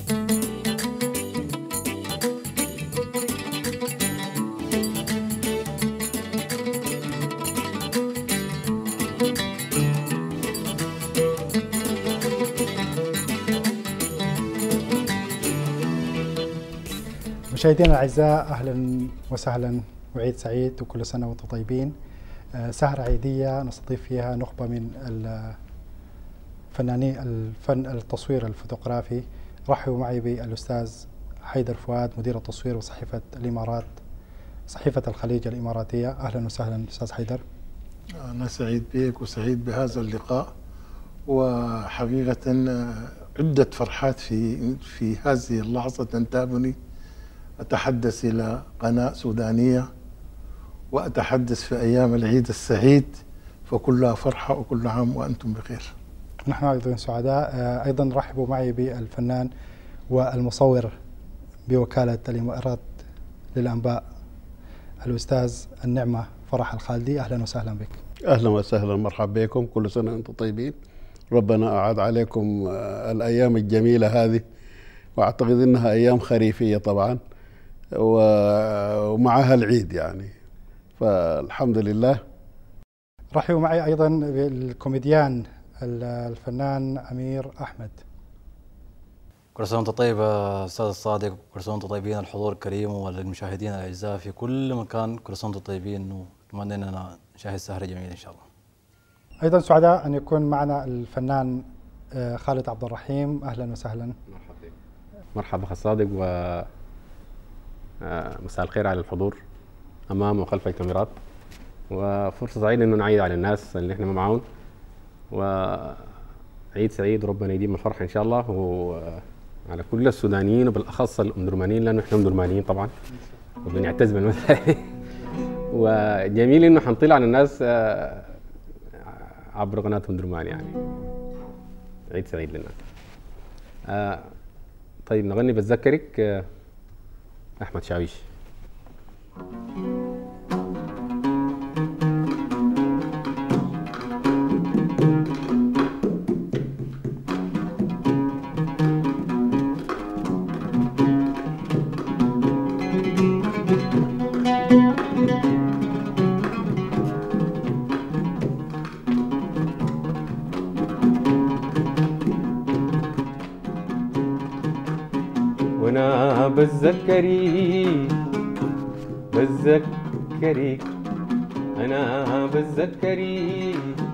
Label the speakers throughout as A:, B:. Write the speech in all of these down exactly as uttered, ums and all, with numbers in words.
A: مشاهدينا الاعزاء، اهلا وسهلا وعيد سعيد وكل سنه وانتم طيبين. سهره عيديه نستضيف فيها نخبه من الفنانين الفن التصوير الفوتوغرافي. رحبوا معي بالاستاذ حيدر فؤاد، مدير التصوير وصحيفه الامارات، صحيفه الخليج الاماراتيه. اهلا وسهلا استاذ حيدر.
B: انا سعيد بك وسعيد بهذا اللقاء، وحقيقه عده فرحات في في هذه اللحظه تنتابني. أتحدث إلى قناة سودانية وأتحدث في أيام العيد السعيد، فكلها فرحة وكل عام وأنتم بخير.
A: نحن أيضا سعداء. أيضا رحبوا معي بالفنان والمصور بوكالة الإمارات للأنباء الأستاذ النعمة فرح الخالدي. أهلا وسهلا بك.
C: أهلا وسهلا، مرحبا بكم، كل سنة وأنتم طيبين. ربنا أعاد عليكم الأيام الجميلة هذه، وأعتقد أنها أيام خريفية طبعا ومعها العيد يعني، فالحمد لله.
A: رحبوا معي أيضا بالكوميديان الفنان أمير أحمد.
D: كل سنة وأنت طيب أستاذ الصادق، كل سنة وأنتم طيبين، الحضور الكريم والمشاهدين الأعزاء في كل مكان، كل سنة وأنتم طيبين، ونتمنى أننا نشاهد سهرة جميلة إن شاء الله.
A: أيضا سعداء أن يكون معنا الفنان خالد عبد الرحيم. أهلا وسهلا.
E: مرحبا مرحبا أخ الصادق، و مساء الخير على الحضور امام وخلف الكاميرات، وفرصه سعيده انه نعيد على الناس اللي احنا معاهم، وعيد سعيد وربنا يديم الفرحه ان شاء الله، وعلى كل السودانيين وبالاخص الامدرمانيين، لانه احنا امدرمانيين طبعا وبنعتز بالمسألة. وجميل انه حنطلع على الناس عبر قناه امدرمان يعني. عيد سعيد لنا. طيب نغني بتذكرك أحمد شاويش. وانا بتذكري بتذكري انا بتذكري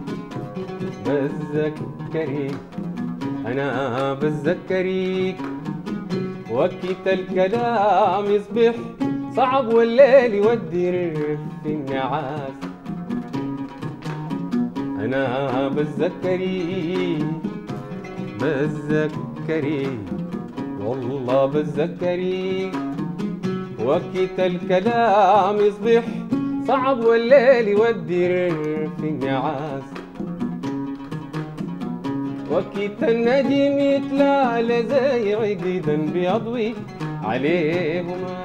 E: بتذكري انا بتذكريك، وقت الكلام يصبح صعب والليل يودي في النعاس. انا بتذكري بتذكري والله بتذكري، وقت الكلام يصبح صعب والليل يودي في النعاس. وقت النجم يتلالى زي عقيدا بيضوي عليهما،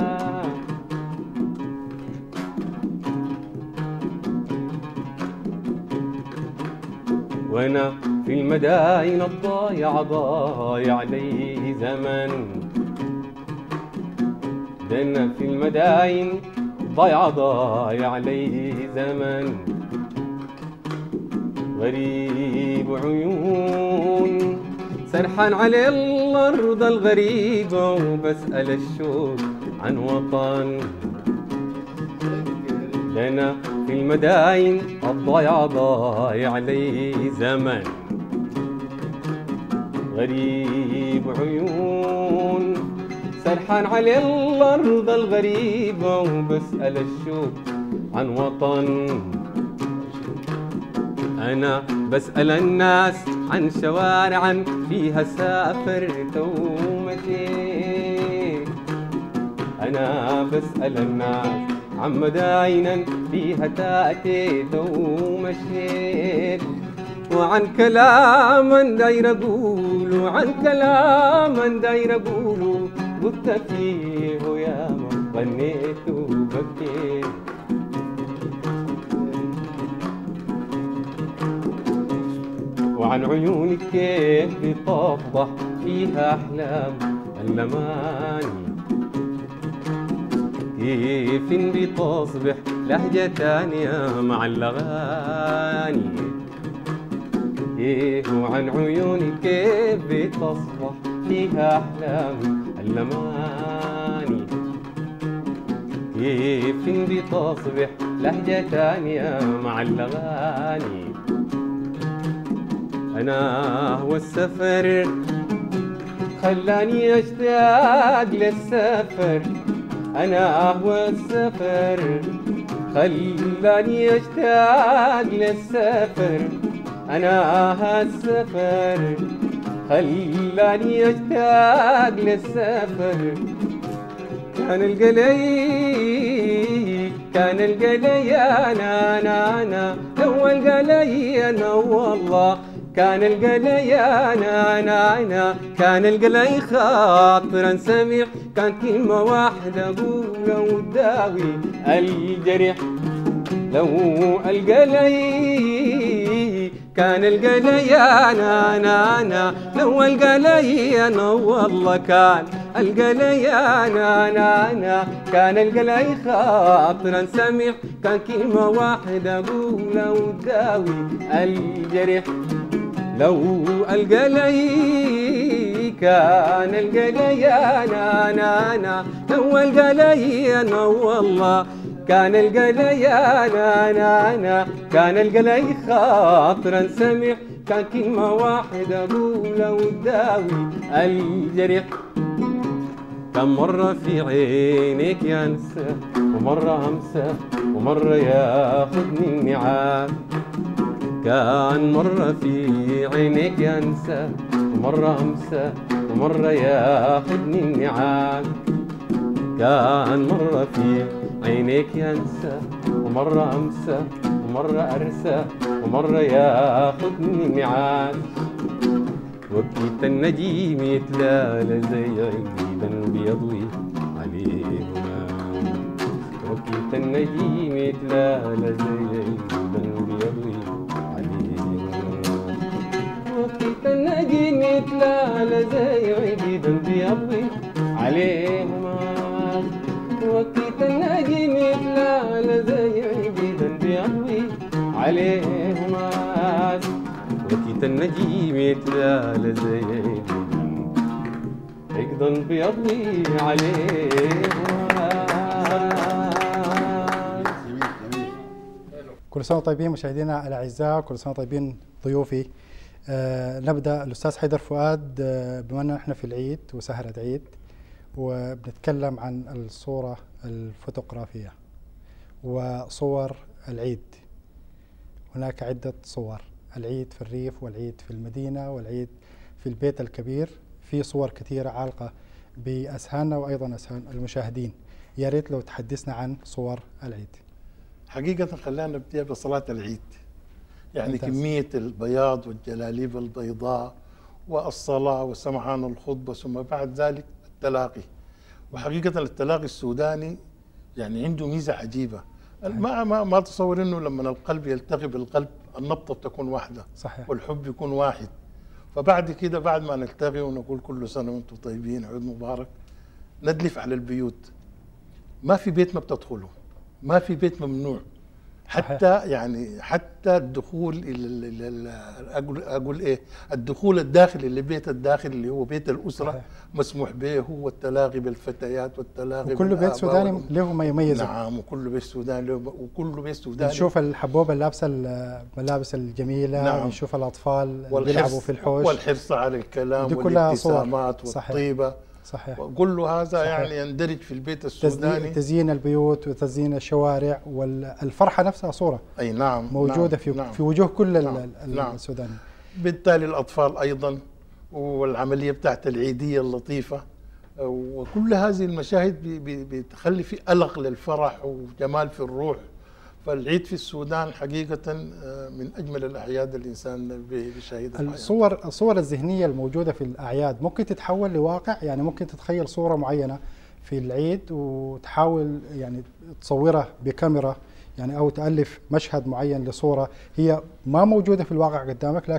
E: وانا في المداين الضايع ضايع لي زمن. دنا في المداين ضايع ضايع لي زمن، غريب عيون سرحان على الأرض الغريبة، وبسأل الشوق عن وطن. لنا في المداين الضايع ضايع لي زمن، غريب عيون سرحان على الأرض الغريبة، وبسأل الشوق عن وطن. أنا بسأل الناس عن شوارع فيها سافرت ومشيت. أنا بسأل الناس عن مداينا فيها تأتيت ومشيت، وعن كلام داير أقول، وعن كلام داير أقول، قلت فيه يا من غنيت وبكيت. وعن عيونك كيف بتفضح فيها أحلام الأماني، كيف بتصبح لهجة تانية مع الأغاني، كيف وعن عيونك كيف بتصبح فيها أحلام الأماني، كيف بتصبح لهجة تانية مع الأغاني. أنا هو السفر خلاني أشتاق للسفر، أنا هو السفر خلاني أشتاق للسفر، أنا هالسفر خلاني أشتاق للسفر. كان القلي كان القلي أنا أنا أنا هو القلي أنا والله، كان القلي أنا أنا أنا كان القلي خاطرا سميع، كان كلمة واحدة أقولها وتداوي الجرح. لو القلي كان القلي أنا أنا أنا لو القلي أنا والله، كان القلي أنا أنا أنا كان القلي خاطرا سميع، كان كلمة واحدة أقولها وتداوي الجرح. لو القلي كان القلي أنا أنا أنا لو القلي أنا والله، كان القلي أنا أنا أنا كان القلي خاطرا سميع، كان كلمة واحدة أقولها وتداوي الجرح. كم مرة في عينيك ينسى ومرة أمسى ومرة ياخذني النعاس، كان مرة في عينيك ينسى ومرة أمسى ومرة ياخذني النعاس، كان مرة في عينيك ينسى ومرة أمسى ومرة أرسى ومرة ياخذني النعاس. وقت النجيم يتلالى زي عيدا بيضوي عليهما، وقت النجيم يتلالى زي عيدا بيضوي عليهما، وقت النجيم يتلالى زي عيدا بيضوي عليهما، وقت النجيم يتلالى زي عيدا بيضوي عليهما، وقت النجيم يتلالى زي عيدا بيضوي عليهما.
A: كل سنة طيبين مشاهدينا الأعزاء، كل سنة طيبين ضيوفي. آه نبدأ الأستاذ حيدر فؤاد، آه بما أننا إحنا في العيد وسهرة عيد وبنتكلم عن الصورة الفوتوغرافية وصور العيد. هناك عدة صور، العيد في الريف والعيد في المدينة والعيد في البيت الكبير، في صور كثيرة عالقة بأذهاننا وأيضا أذهان المشاهدين. يا ريت لو تحدثنا عن صور العيد.
B: حقيقة خلينا نبدأ بصلاة العيد، يعني
A: ممتاز.
B: كمية البياض والجلاليب البيضاء والصلاة وسمعان الخطبة ثم بعد ذلك التلاقي. وحقيقة التلاقي السوداني يعني عنده ميزة عجيبة، ما ما ما تصور انه لما القلب يلتقي بالقلب النبضة تكون واحدة
A: صحيح.
B: والحب يكون واحد. فبعد كده بعد ما نلتقي ونقول كل سنة وانتم طيبين عيد مبارك، ندلف على البيوت. ما في بيت ما بتدخله، ما في بيت ممنوع، حتى صحيح. يعني حتى الدخول الى اقول اقول ايه الدخول الداخلي لبيت الداخل اللي هو بيت الاسره صحيح. مسموح به، هو التلاقي بالفتيات والتلاقي
A: وكل بيت سوداني له ما يميزه.
B: نعم، وكل بيت سوداني له، وكل بيت سوداني
A: نشوف الحبوبه اللابسه الملابس الجميله. نعم. نشوف الاطفال بيلعبوا في الحوش
B: والحرص على الكلام والابتسامات والطيبه
A: صحيح.
B: كل هذا صحيح. يعني يندرج في البيت السوداني.
A: تزيين البيوت وتزيين الشوارع والفرحة نفسها صورة
B: أي نعم
A: موجودة
B: نعم
A: في
B: نعم
A: في وجوه كل
B: نعم
A: السوداني.
B: بالتالي الأطفال أيضا، والعملية بتاعت العيدية اللطيفة، وكل هذه المشاهد بتخلي في ألق للفرح وجمال في الروح. فالعيد في السودان حقيقة من أجمل الأعياد الإنسان بيشاهدها.
A: الصور الصور الذهنية الموجودة في الأعياد ممكن تتحول لواقع، يعني ممكن تتخيل صورة معينة في العيد وتحاول يعني تصورها بكاميرا، يعني أو تألف مشهد معين لصورة هي ما موجودة في الواقع قدامك، لكن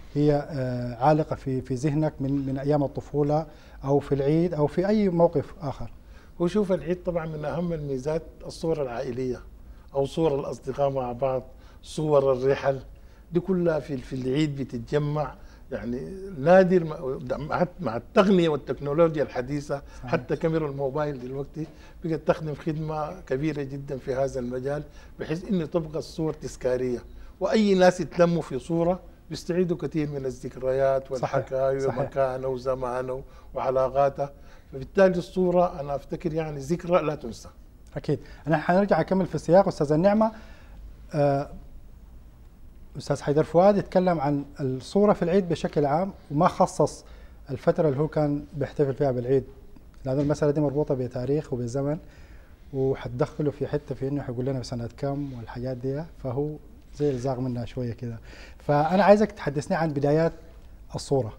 A: هي عالقة في في ذهنك من من أيام الطفولة أو في العيد أو في أي موقف آخر؟
B: وشوف العيد طبعا من أهم الميزات الصور العائلية أو صور الأصدقاء مع بعض، صور الرحل دي كلها في في العيد بتتجمع. يعني نادر مع التقنية والتكنولوجيا الحديثة صحيح. حتى كاميرا الموبايل دلوقتي بقت تخدم خدمة كبيرة جدا في هذا المجال، بحيث إن تبقى الصور تذكارية، وأي ناس يتلموا في صورة بيستعيدوا كثير من الذكريات والحكاوي ومكانه وزمانه وعلاقاته. فبالتالي الصورة أنا أفتكر يعني ذكرى لا تنسى.
A: أكيد. أنا حنرجع أكمل في السياق. أستاذ النعمة، آه أستاذ حيدر فؤاد يتكلم عن الصورة في العيد بشكل عام وما خصص الفترة اللي هو كان بيحتفل فيها بالعيد، لأن المسألة دي مربوطة بتاريخ وبزمن، وحتدخله في حتة في إنه حيقول لنا بسنة كم والحاجات دي، فهو زي الزاغ منها شوية كده. فأنا عايزك تحدثني عن بدايات الصورة.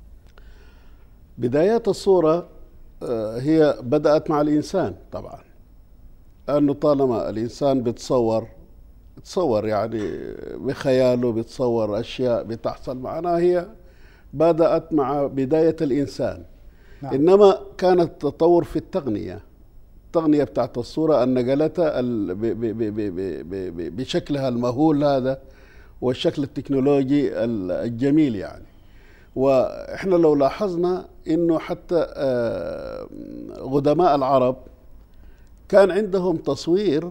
C: بدايات الصورة هي بدأت مع الإنسان طبعا، لأنه طالما الإنسان بيتصور تصور يعني بخياله، بتصور أشياء بتحصل معنا، هي بدأت مع بداية الإنسان. نعم. إنما كان التطور في التقنية، التقنية بتاعت الصورة أن نقلتها بشكلها المهول هذا والشكل التكنولوجي الجميل يعني. وإحنا لو لاحظنا إنه حتى قدماء العرب كان عندهم تصوير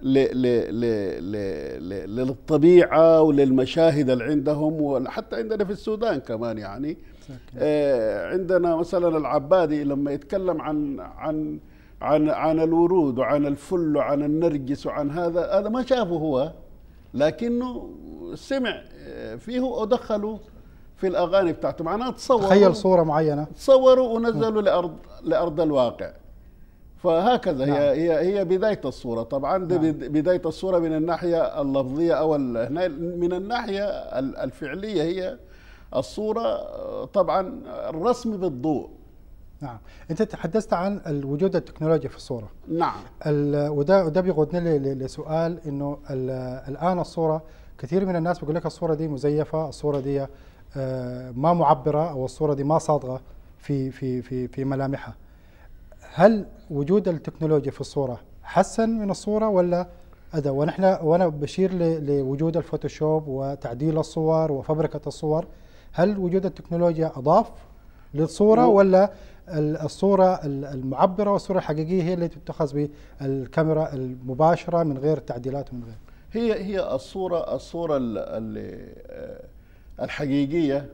C: للطبيعة وللمشاهد اللي عندهم، وحتى عندنا في السودان كمان يعني. آه عندنا مثلا العبادي لما يتكلم عن عن عن عن الورود وعن الفل وعن النرجس وعن هذا، هذا ما شافه هو، لكنه سمع فيه ودخلوا في الأغاني بتاعته، معناها تصوروا،
A: تخيل صورة معينة،
C: تصوروا ونزلوا لأرض لأرض الواقع. فهكذا نعم. هي هي هي بداية الصورة طبعا. نعم. بداية الصورة من الناحية اللفظية أو من الناحية الفعلية هي الصورة طبعا الرسم بالضوء.
A: نعم. أنت تحدثت عن الوجود التكنولوجي في الصورة.
C: نعم.
A: وده وده بيقودنا لسؤال إنه الآن الصورة كثير من الناس بيقول لك الصورة دي مزيفة، الصورة دي ما معبرة، أو الصورة دي ما صادقة في في في في ملامحها. هل وجود التكنولوجيا في الصورة حسن من الصورة ولا أذى؟ ونحن وأنا بشير لوجود الفوتوشوب وتعديل الصور وفبركة الصور، هل وجود التكنولوجيا أضاف للصورة ولا الصورة المعبرة والصورة الحقيقية هي اللي تتخذ بالكاميرا المباشرة من غير تعديلات ومن غير؟
C: هي هي الصورة الصورة الحقيقية.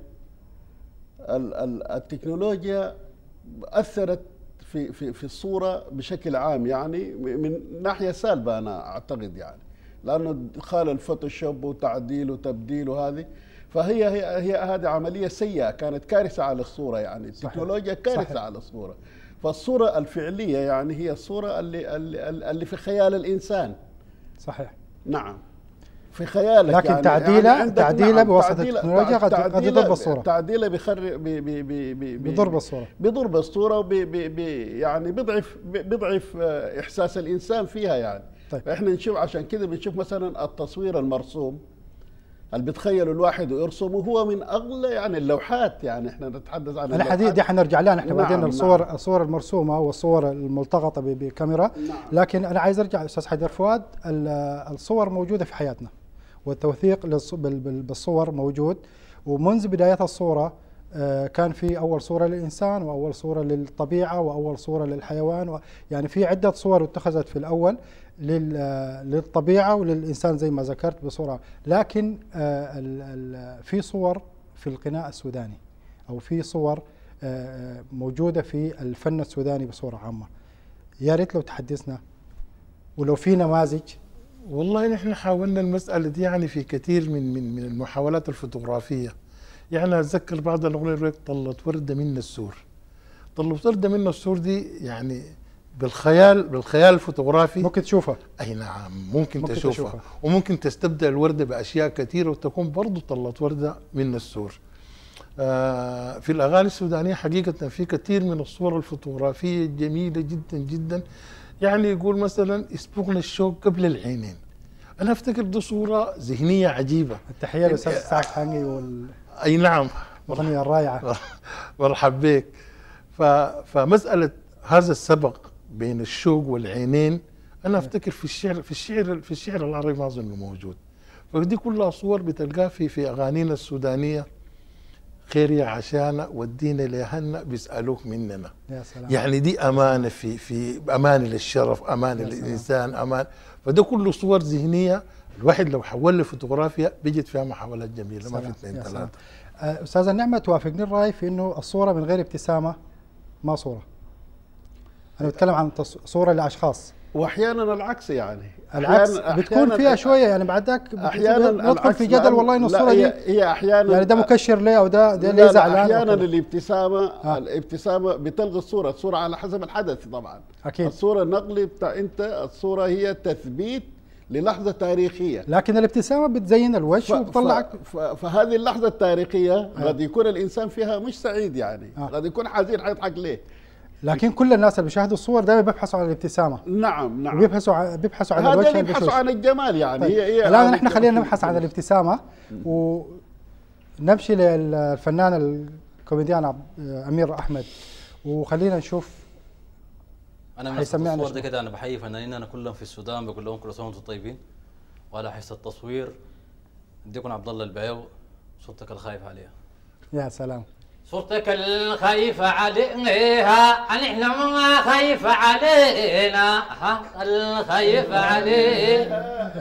C: التكنولوجيا أثرت في في في الصورة بشكل عام يعني من ناحية سالبة أنا أعتقد يعني، لأنه دخال الفوتوشوب وتعديل وتبديل وهذه، فهي هي هي هذه عملية سيئة، كانت كارثة على الصورة يعني. التكنولوجيا كارثة صحيح. على الصورة. فالصورة الفعلية يعني هي الصورة اللي اللي, اللي في خيال الإنسان.
A: صحيح.
C: نعم. في خيالك
A: لكن
C: يعني
A: تعديله
C: يعني
A: تعديله
C: نعم
A: بواسطه التكنولوجيا قد قد يضرب الصوره.
C: تعديله بيخرب
A: بيضرب الصوره
C: بيضرب الصوره وبي بي بي يعني بيضعف بيضعف احساس الانسان فيها يعني. طيب. احنا نشوف عشان كده بنشوف مثلا التصوير المرسوم اللي بتخيله الواحد ويرسمه هو من اغلى يعني اللوحات، يعني احنا نتحدث عن
A: الحديث دي حنرجع لها نحن بعدين. الصور نعم. الصور المرسومه والصور الملتقطه بكاميرا. نعم. لكن انا عايز ارجع استاذ حيدر فؤاد، الصور موجوده في حياتنا والتوثيق بالصور موجود، ومنذ بدايات الصورة كان في أول صورة للإنسان وأول صورة للطبيعة وأول صورة للحيوان، يعني في عدة صور اتخذت في الأول للطبيعة وللإنسان زي ما ذكرت بصورة. لكن في صور في القناع السوداني أو في صور موجودة في الفن السوداني بصورة عامة، يا ريت لو تحدثنا ولو في نماذج.
B: والله نحن حاولنا المسألة دي يعني في كثير من من من المحاولات الفوتوغرافية. يعني أتذكر بعض الأغنية طلت وردة من السور. طلت وردة من السور دي يعني بالخيال بالخيال الفوتوغرافي
A: ممكن تشوفها.
B: أي نعم ممكن, ممكن تشوفها. تشوفها وممكن تستبدل الوردة بأشياء كثيرة وتكون برضو طلت وردة من السور. آه في الأغاني السودانية حقيقة في كثير من الصور الفوتوغرافية جميلة جدا جدا. يعني يقول مثلا يسبقنا الشوق قبل العينين. انا افتكر دي صوره ذهنيه عجيبه.
A: التحيه للاستاذ سعد حنقي وال
B: اي نعم
A: الأغنية الرائعة.
B: مرحب بك. فمساله هذا السبق بين الشوق والعينين انا افتكر في الشعر في الشعر في الشعر العربي ما اظنه موجود. فدي كلها صور بتلقاها في في اغانينا السودانيه. خير يا عشانة ودينا لهنا بيسالوك مننا.
A: يا سلام.
B: يعني دي امانه في في امان للشرف، امان للانسان، امان. فده كله صور ذهنيه الواحد لو حول لفوتوغرافيا بيجد فيها محاولات جميله ما في اثنين ثلاثه.
A: استاذه النعمه توافقني الراي في انه الصوره من غير ابتسامه ما صوره. انا بتكلم عن صوره لاشخاص.
C: واحيانا العكس يعني
A: العكس بتكون فيها شويه يعني بعدك
C: احيانا
A: ندخل في جدل والله انه الصوره دي
C: هي احيانا
A: يعني ده مكشر ليه او ده ده ليه زعلان.
C: احيانا الابتسامه آه. الابتسامه بتلغي الصوره، الصوره على حسب الحدث طبعا.
A: اكيد
C: الصوره النقلي بتاع انت، الصوره هي تثبيت للحظه تاريخيه،
A: لكن الابتسامه بتزين الوجه وبتطلعك.
C: فهذه اللحظه التاريخيه آه. قد يكون الانسان فيها مش سعيد يعني آه. قد يكون حزين حيضحك ليه.
A: لكن كل الناس اللي بيشاهدوا الصور دائما بيبحثوا عن الابتسامه.
C: نعم نعم.
A: وبيبحثوا عن بيبحثوا عن الوجه،
C: بيبحثوا عن الجمال يعني.
A: طيب. هي الان نحن خلينا نبحث عن الابتسامه ونمشي للفنان الكوميديان امير احمد وخلينا نشوف.
D: انا من الصور دي كده انا بحيي فنانين انا كلهم في السودان بقول لهم كل سنه وانتم طيبين. وعلى حس التصوير اديكم عبد الله البعيو صورتك الخايف عليها.
A: يا سلام.
F: صورتك الخايفة عليها نحن ما خايفة علينا الخايفة عليها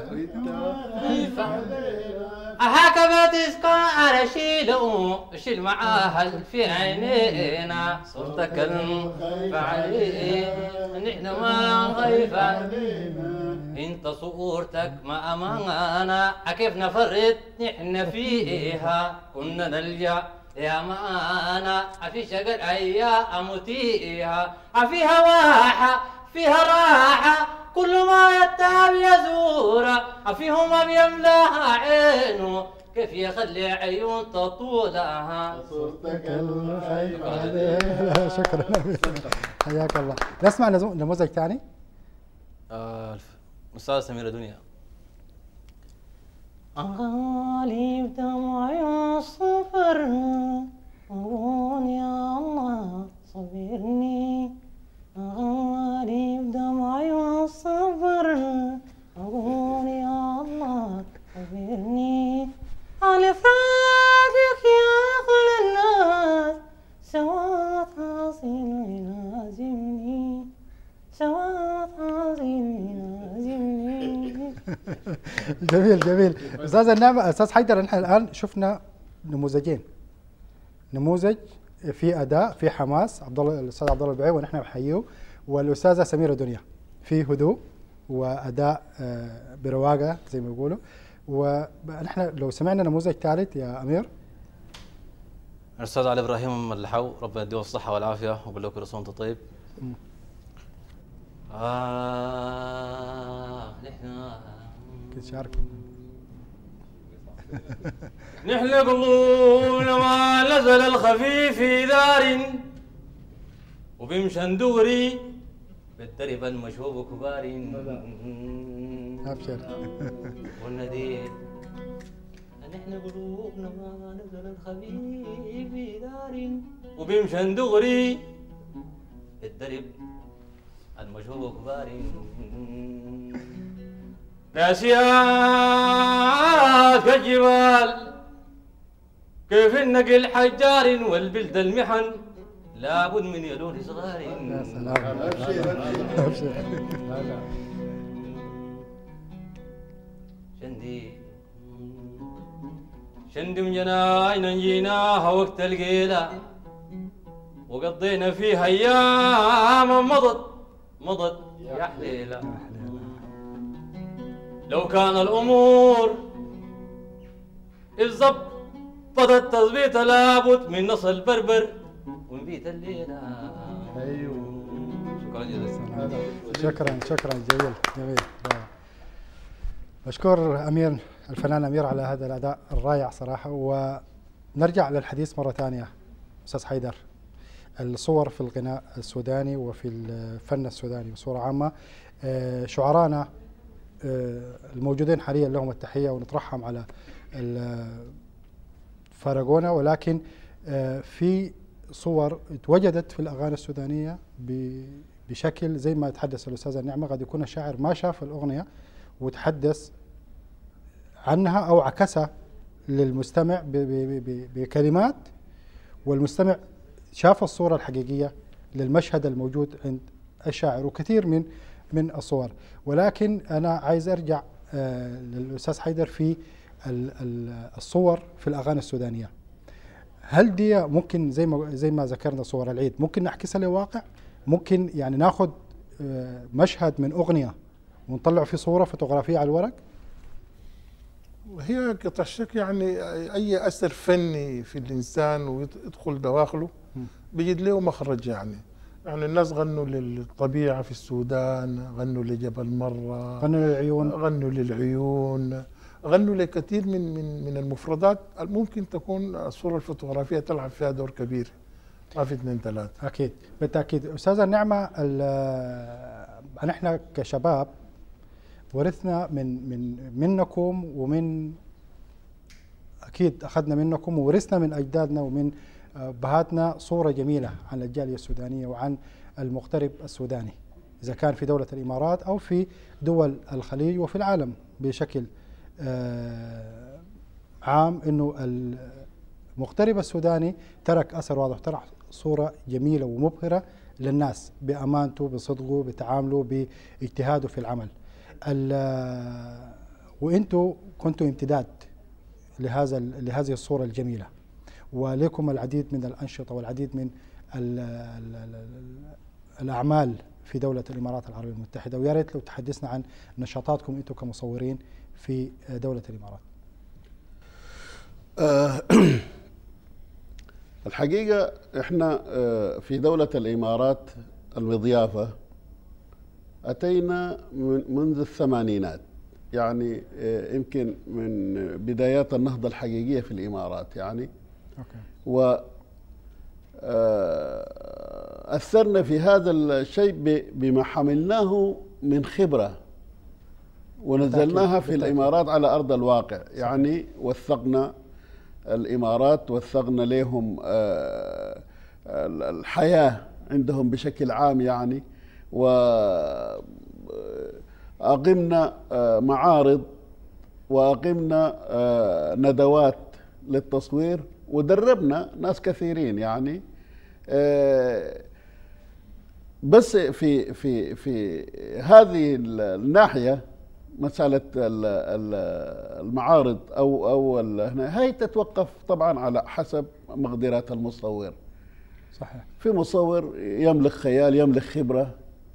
F: هكذا تذكر شيلو شيل معاها في عينينا صورتك الخايفة عليها نحن ما خايفة علينا انت صورتك ما امانة كيف نفرط نحن فيها كنا نلجأ يا مانا في شجر ايام متيها فيها واحة فيها راحة كل ما يتعب يزورها فيه ما بيملاها عينه كيف يخلي عيون تطولها
C: صورتك الخايفة عليها.
A: شكرا حياك الله. نسمع نموذج ثاني.
D: آه أستاذ سميرة دنيا.
F: غالي بدمعي الصفر أقول يا الله صبرني غالي بدمعي الصفر أقول يا الله صبرني على فراقك يا كل الناس سوات عظيم يلازمني سوات عظيم يلازمني.
A: جميل جميل. استاذ النعمة استاذ حيدر نحن الان شفنا نموذجين، نموذج في اداء في حماس عبد الله الاستاذ عبد الله البعيو ونحن نحييه، والاستاذه سميره دنيا في هدوء واداء برواقه زي ما بيقولوا. ونحن لو سمعنا نموذج ثالث يا امير.
D: الاستاذ علي ابراهيم اللحو ربنا يديه الصحه والعافيه وبقول له كل سنه وانت طيب. آه نحن
A: شارك
F: نحن قلوبنا ما نزل الخفيف في دار وبمشن دغري بالدرب المشهوب كبار
A: ابشر
F: والندير نحن قلوبنا ما نزل الخفيف في دار وبمشن دغري بالدرب المشهوب كبار ناسيات كالجبال كيف النقل حجار والبلد المحن لابد من يلون صغار.
A: يا سلام. ابشر
F: شندي شندي من جناينا جيناها وقت القيلة وقضينا فيها ايام مضت مضت يا حليلة. لو كان الأمور إذ ظبطت تظبيط لابد من نص البربر ونبيت الليلة.
A: ايوه
D: شكرا جزيلا.
A: شكرا شكرا جميل جميل. بشكر امير الفنان امير على هذا الاداء الرائع صراحه. ونرجع للحديث مره ثانيه استاذ حيدر. الصور في الغناء السوداني وفي الفن السوداني بصوره عامه، شعرانا الموجودين حاليا لهم التحيه ونطرحهم على فارقونا، ولكن آه، في صور اتوجدت في الأغاني السودانية بشكل زي ما تحدث الأستاذ النعمة. قد يكون الشاعر ما شاف الأغنية وتحدث عنها أو عكسها للمستمع بكلمات، والمستمع شاف الصورة الحقيقية للمشهد الموجود عند الشاعر، وكثير من من الصور. ولكن أنا عايز أرجع آه للأستاذ حيدر في الصور في الأغاني السودانية. هل دي ممكن زي ما زي ما ذكرنا صور العيد ممكن نعكسها لواقع؟ ممكن يعني ناخذ آه مشهد من أغنية ونطلع فيه صورة فوتوغرافية على الورق؟
B: هي قطع شك يعني اي اثر فني في الانسان ويدخل دواخله بيجد له مخرج. يعني يعني الناس غنوا للطبيعه في السودان، غنوا لجبل مره،
A: غنوا للعيون،
B: غنوا للعيون، غنوا لكثير من من من المفردات ممكن تكون الصوره الفوتوغرافيه تلعب فيها دور كبير. ما في اثنين ثلاثه.
A: اكيد بالتاكيد. استاذه النعمه، نحن كشباب ورثنا من من منكم، ومن اكيد اخذنا منكم وورثنا من اجدادنا ومن بهاتنا صوره جميله عن الجاليه السودانيه وعن المغترب السوداني، اذا كان في دوله الامارات او في دول الخليج وفي العالم بشكل عام، انه المغترب السوداني ترك اثر واضح، ترك صوره جميله ومبهره للناس بامانته، بصدقه، بتعامله، باجتهاده في العمل. وانتم كنتوا امتداد لهذا لهذه الصوره الجميله، ولكم العديد من الانشطه والعديد من ال ال ال الاعمال في دوله الامارات العربيه المتحده، ويا ريت لو تحدثنا عن نشاطاتكم انتم كمصورين في دوله الامارات.
C: الحقيقه احنا في دوله الامارات المضيافه أتينا منذ الثمانينات، يعني يمكن من بدايات النهضة الحقيقية في الإمارات يعني. أوكي. و أثرنا في هذا الشيء بما حملناه من خبرة ونزلناها في الإمارات على أرض الواقع. يعني وثقنا الإمارات، وثقنا لهم الحياة عندهم بشكل عام يعني، وأقمنا معارض وأقمنا ندوات للتصوير، ودربنا ناس كثيرين يعني. بس في في في هذه الناحية مسألة المعارض أو أو هي تتوقف طبعا على حسب مقدرات المصور.
A: صحيح. في
C: مصور يملك خيال، يملك خبرة،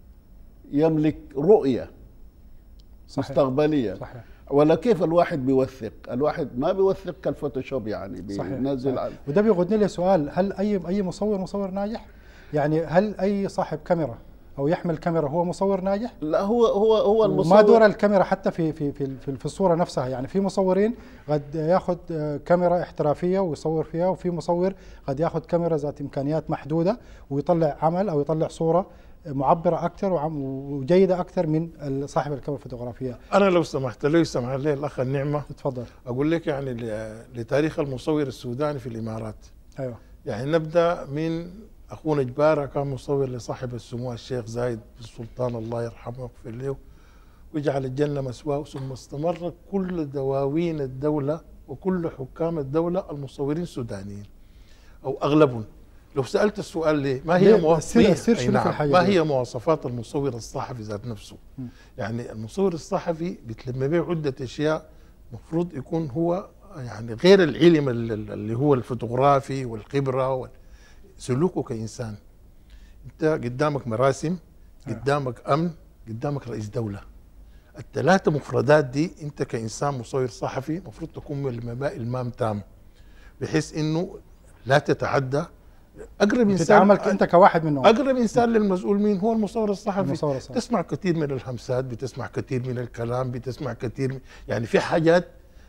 C: يملك رؤية صحيح. مستقبلية. صحيح. ولا كيف الواحد بيوثق؟ الواحد ما بيوثق كالفوتوشوب يعني بينزل.
A: صحيح. وده بيغضني لي سؤال، هل اي اي مصور مصور ناجح؟ يعني هل اي صاحب كاميرا او يحمل كاميرا هو مصور ناجح؟
C: لا، هو هو هو المصور.
A: ما دور الكاميرا حتى في في في في الصورة نفسها؟ يعني في مصورين قد ياخذ كاميرا احترافية ويصور فيها، وفي مصور قد ياخذ كاميرا ذات امكانيات محدودة ويطلع عمل او يطلع صورة معبرة أكثر وجيدة أكثر من صاحب الكاميرا الفوتوغرافية.
B: أنا لو سمحت لي يسمح لي الأخ النعمة،
A: تفضل.
B: أقول لك يعني لتاريخ المصور السوداني في الإمارات.
A: أيوة. يعني
B: نبدأ من أخونا جبارة، كان مصور لصاحب السمو الشيخ زايد السلطان الله يرحمه ويغفر له ويجعل الجنة مسواه، ثم استمر كل دواوين الدولة وكل حكام الدولة المصورين سودانيين أو أغلبهم. لو سألت السؤال ليه ما هي مواصفات نعم. ما هي مواصفات المصور الصحفي ذات نفسه؟ م. يعني المصور الصحفي بتلم به عدة أشياء مفروض يكون هو يعني غير العلم اللي هو الفوتوغرافي والخبرة وسلوكه كإنسان. أنت قدامك مراسم، قدامك أمن، قدامك رئيس دولة. الثلاثة مفردات دي أنت كإنسان مصور صحفي مفروض تكون من المام تام، بحيث إنه لا تتعدى. اقرب انسان
A: تتعامل انت كواحد منهم.
B: اقرب انسان للمسؤول مين؟ هو المصور الصحفي. المصور الصحفي. تسمع كثير من الهمسات، بتسمع كثير من الكلام، بتسمع كثير من يعني في حاجات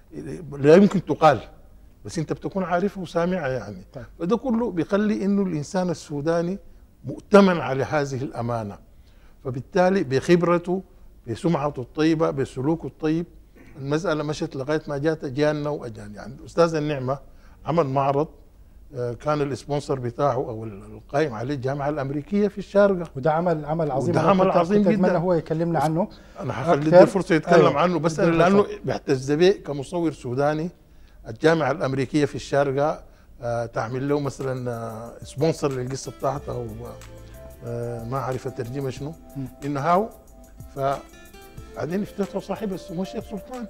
B: لا يمكن تقال بس انت بتكون عارفها وسامعها يعني. طيب. فده كله بيخلي انه الانسان السوداني مؤتمن على هذه الامانه، فبالتالي بخبرته، بسمعته الطيبه، بسلوكه الطيب، المساله مشت لغايه ما جات اجيالنا واجيال. يعني الاستاذ النعمه عمل معرض كان السبونسر بتاعه او القائم عليه الجامعه الامريكيه في الشارقه،
A: وده عمل عمل عظيم.
B: وده عمل عظيم جدا.
A: اتمنى هو يكلمنا عنه.
B: انا حخلي الفرصه يتكلم أيوه. عنه، بس أنا لانه بيعتز به كمصور سوداني. الجامعه الامريكيه في الشارقه آه تعمل له مثلا آه سبونسر للقصه بتاعته، او آه ما اعرف الترجمه شنو، انه هاو فبعدين افتتحوا صاحب السمو الشيخ سلطان.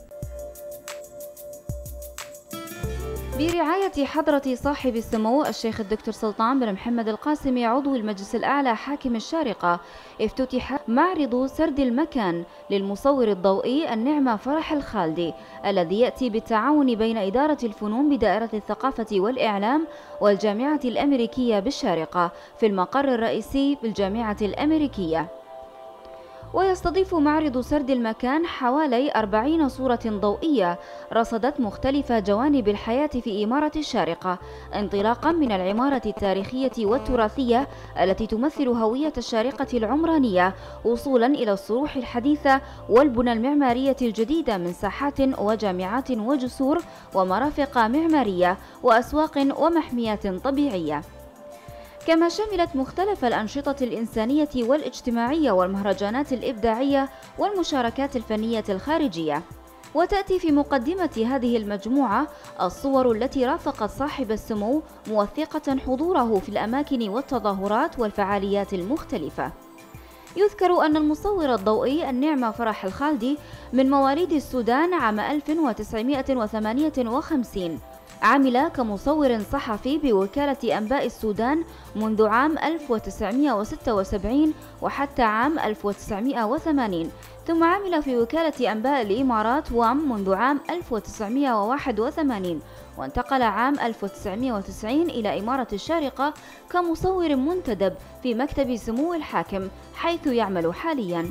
G: برعاية حضرة صاحب السمو الشيخ الدكتور سلطان بن محمد القاسمي عضو المجلس الأعلى حاكم الشارقة، افتتح معرض سرد المكان للمصور الضوئي النعمة فرح الخالدي، الذي يأتي بالتعاون بين إدارة الفنون بدائرة الثقافة والإعلام والجامعة الأمريكية بالشارقة في المقر الرئيسي بالجامعة الأمريكية. ويستضيف معرض سرد المكان حوالي أربعين صورة ضوئية رصدت مختلف جوانب الحياة في إمارة الشارقة، انطلاقا من العمارة التاريخية والتراثية التي تمثل هوية الشارقة العمرانية، وصولا إلى الصروح الحديثة والبنى المعمارية الجديدة من ساحات وجامعات وجسور ومرافق معمارية وأسواق ومحميات طبيعية. كما شملت مختلف الأنشطة الإنسانية والاجتماعية والمهرجانات الإبداعية والمشاركات الفنية الخارجية. وتأتي في مقدمة هذه المجموعة الصور التي رافقت صاحب السمو موثقة حضوره في الأماكن والتظاهرات والفعاليات المختلفة. يذكر أن المصور الضوئي النعمة فرح الخالدي من مواليد السودان عام ألف وتسعمائة وثمانية وخمسين، عمل كمصور صحفي بوكالة أنباء السودان منذ عام ألف وتسعمائة وستة وسبعين وحتى عام ألف وتسعمائة وثمانين، ثم عمل في وكالة أنباء الإمارات وام منذ عام ألف وتسعمائة وواحد وثمانين، وانتقل عام ألف وتسعمائة وتسعين إلى إمارة الشارقة كمصور منتدب في مكتب سمو الحاكم حيث يعمل حالياً.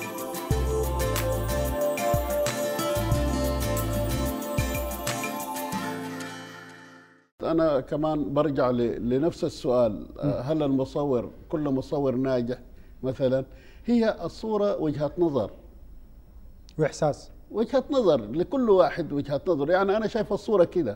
C: أنا كمان برجع لنفس السؤال، هل المصور كل مصور ناجح مثلا؟ هي الصورة وجهة نظر
A: وإحساس،
C: وجهة نظر لكل واحد، وجهة نظر. يعني أنا شايف الصورة كده،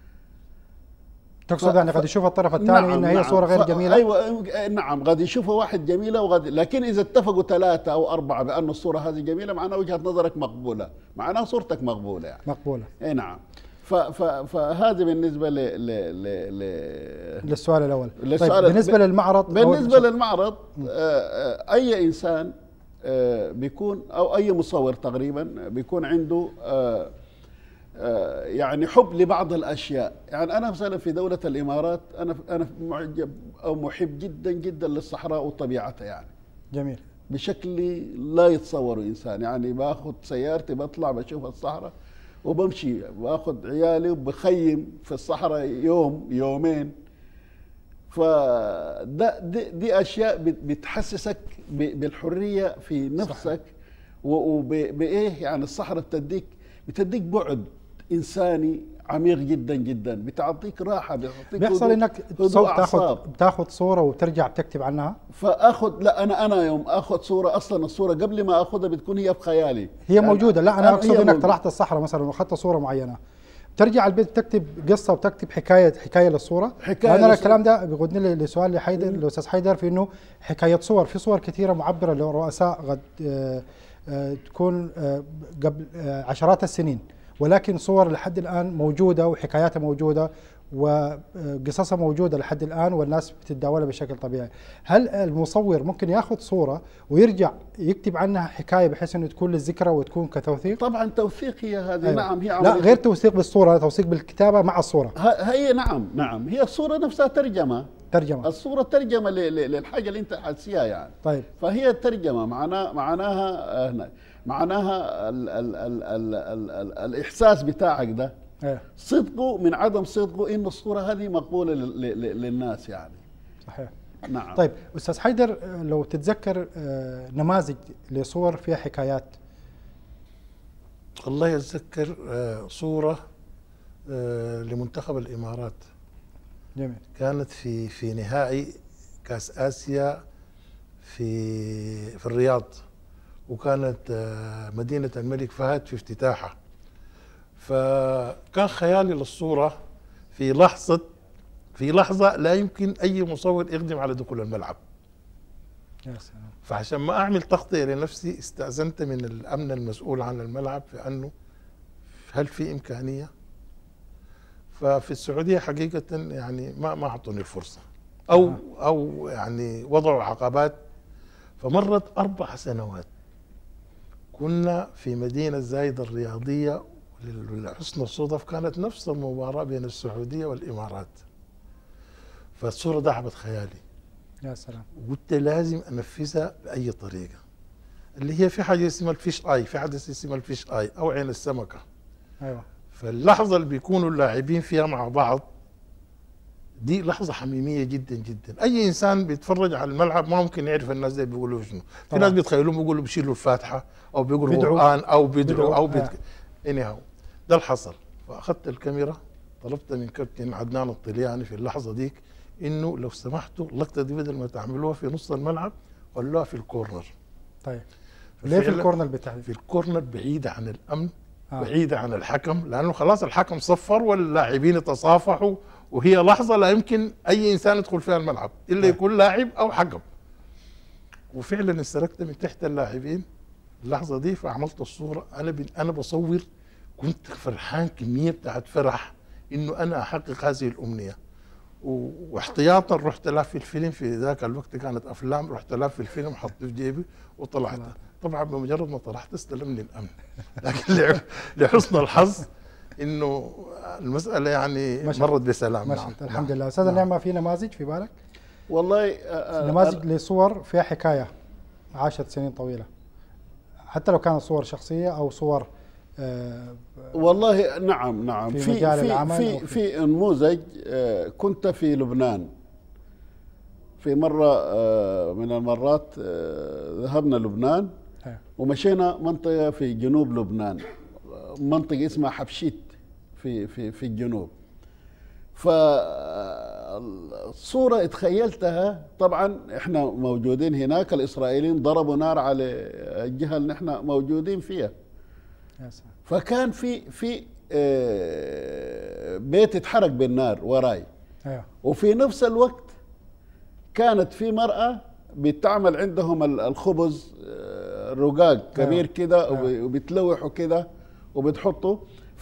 A: تقصد يعني قد يشوف الطرف الثاني نعم إن هي نعم صورة غير جميلة؟
C: أيوة نعم، قد يشوفها واحد جميلة وقد، لكن إذا اتفقوا ثلاثة أو أربعة بأن الصورة هذه جميلة معناها وجهة نظرك مقبولة، معناها صورتك مقبولة يعني.
A: مقبولة.
C: أي نعم. فهذا بالنسبه ل ل ل
A: للسؤال الاول.
C: للسؤال
A: طيب بالنسبه للمعرض،
C: بالنسبه للمعرض اي انسان بيكون او اي مصور تقريبا بيكون عنده يعني حب لبعض الاشياء. يعني انا مثلا في دوله الامارات انا انا معجب او محب جدا جدا للصحراء وطبيعتها، يعني
A: جميل
C: بشكل لا يتصوره انسان. يعني باخذ سيارتي بطلع بشوف الصحراء وبمشي، باخذ عيالي وبخيم في الصحراء يوم يومين. فده دي, دي اشياء بتحسسك بالحريه في نفسك، وبايه يعني الصحراء بتديك بتديك بعد انساني عميق جدا جدا، بتعطيك راحه، بتعطيك
A: بيحصل انك تاخذ بتاخذ صوره وترجع بتكتب عنها.
C: فاخذ لا انا انا يوم اخذ صوره اصلا الصوره قبل ما اخذها بتكون هي في خيالي،
A: هي يعني موجوده. لا انا اقصد انك طلعت الصحراء مثلا واخذت صوره معينه، ترجع البيت تكتب قصه وتكتب حكايه حكايه للصوره.
C: حكايه
A: انا الكلام ده بيقودني لسؤال لحيدر الاستاذ حيدر، في انه حكايه صور، في صور كثيره معبره لرؤساء قد آه آه تكون آه قبل آه عشرات السنين، ولكن صور لحد الآن موجودة وحكاياتها موجودة وقصصها موجودة لحد الآن والناس بتتداولها بشكل طبيعي. هل المصور ممكن ياخذ صورة ويرجع يكتب عنها حكاية بحيث انه تكون للذكرى وتكون كتوثيق؟
C: طبعا توثيق هي هذه. أيوة. نعم هي
A: لا غير توثيق بالصورة، توثيق بالكتابة مع الصورة.
C: هي نعم نعم هي الصورة نفسها ترجمة.
A: ترجمة
C: الصورة ترجمة للحاجة اللي انت حاسيها يعني.
A: طيب.
C: فهي ترجمة معناها معناها هنا معناها ال ال ال ال ال ال الإحساس بتاعك ده
A: ايه.
C: صدقه من عدم صدقه إن الصورة هذه مقبولة للناس يعني.
A: صحيح.
C: نعم.
A: طيب أستاذ حيدر، لو تتذكر نماذج لصور فيها حكايات.
B: والله أتذكر صورة لمنتخب الإمارات.
A: جميل.
B: كانت في في نهائي كأس آسيا في في الرياض، وكانت مدينة الملك فهد في افتتاحها. فكان خيالي للصورة في لحظة في لحظة لا يمكن أي مصور يقدم على دخول الملعب.
A: يا سلام.
B: فعشان ما أعمل تغطية لنفسي استأذنت من الأمن المسؤول عن الملعب في أنه هل في إمكانية؟ ففي السعودية حقيقة يعني ما ما أعطوني الفرصة أو أو يعني وضعوا عقبات. فمرت أربع سنوات كنا في مدينة زايدة الرياضية، ولحسن الصدف كانت نفس المباراة بين السعودية والإمارات. فالصورة دعبت خيالي.
A: يا سلام.
B: وقلت لازم أنفذها بأي طريقة، اللي هي في حاجة اسمها الفيش آي، في حاجة اسمها الفيش آي أو عين السمكة.
A: أيوة.
B: فاللحظة اللي بيكونوا اللاعبين فيها مع بعض دي لحظة حميمية جدا جدا. أي إنسان بيتفرج على الملعب ما ممكن يعرف الناس دي بيقولوا شنو. في ناس بيتخيلون بيقولوا بيشيلوا الفاتحة أو بيقولوا قرآن أو بيدعوا أو بيتك... anyhow ده اللي حصل. فأخذت الكاميرا، طلبت من كابتن عدنان الطلياني في اللحظة ديك إنه لو سمحتوا اللقطة دي بدل ما تعملوها في نص الملعب خلوها في الكورنر.
A: طيب ليه في الكورنر بالتحديد؟
B: في الكورنر بعيدة عن الأمن، آه. بعيدة عن الحكم، لأنه خلاص الحكم صفر واللاعبين يتصافحوا، وهي لحظة لا يمكن أي إنسان يدخل فيها الملعب إلا يكون لاعب أو حكم. وفعلا استركت من تحت اللاعبين اللحظة دي، فعملت الصورة. أنا أنا بصور، كنت فرحان كمية بتاعت فرح إنه أنا أحقق هذه الأمنية. واحتياطا رحت لف في الفيلم، في ذاك الوقت كانت أفلام، رحت لف في الفيلم حطيته في جيبي وطلعت. طبعا بمجرد ما طلعت استلمني الأمن، لكن لحسن الحظ انه المساله يعني مشهد. مرت بسلام.
A: مشهد. نعم. الحمد لله. استاذ النعمه، في نماذج في بالك؟
C: والله
A: نماذج لصور فيها حكايه عاشت سنين طويله، حتى لو كانت صور شخصيه او صور آه
C: والله نعم نعم
A: في
C: في
A: مجال
C: في
A: العمل
C: في,
A: في,
C: في نموذج. آه كنت في لبنان في مره آه من المرات، آه ذهبنا لبنان ومشينا منطقه في جنوب لبنان، منطقة اسمها حبشيت في في في الجنوب. فالصورة اتخيلتها، طبعا احنا موجودين هناك، الإسرائيليين ضربوا نار على الجهة اللي احنا موجودين فيها. فكان في في بيت اتحرق بالنار وراي، وفي نفس الوقت كانت في مرأة بتعمل عندهم الخبز رقاق كبير كده وبتلوحوا كده وبتحطه.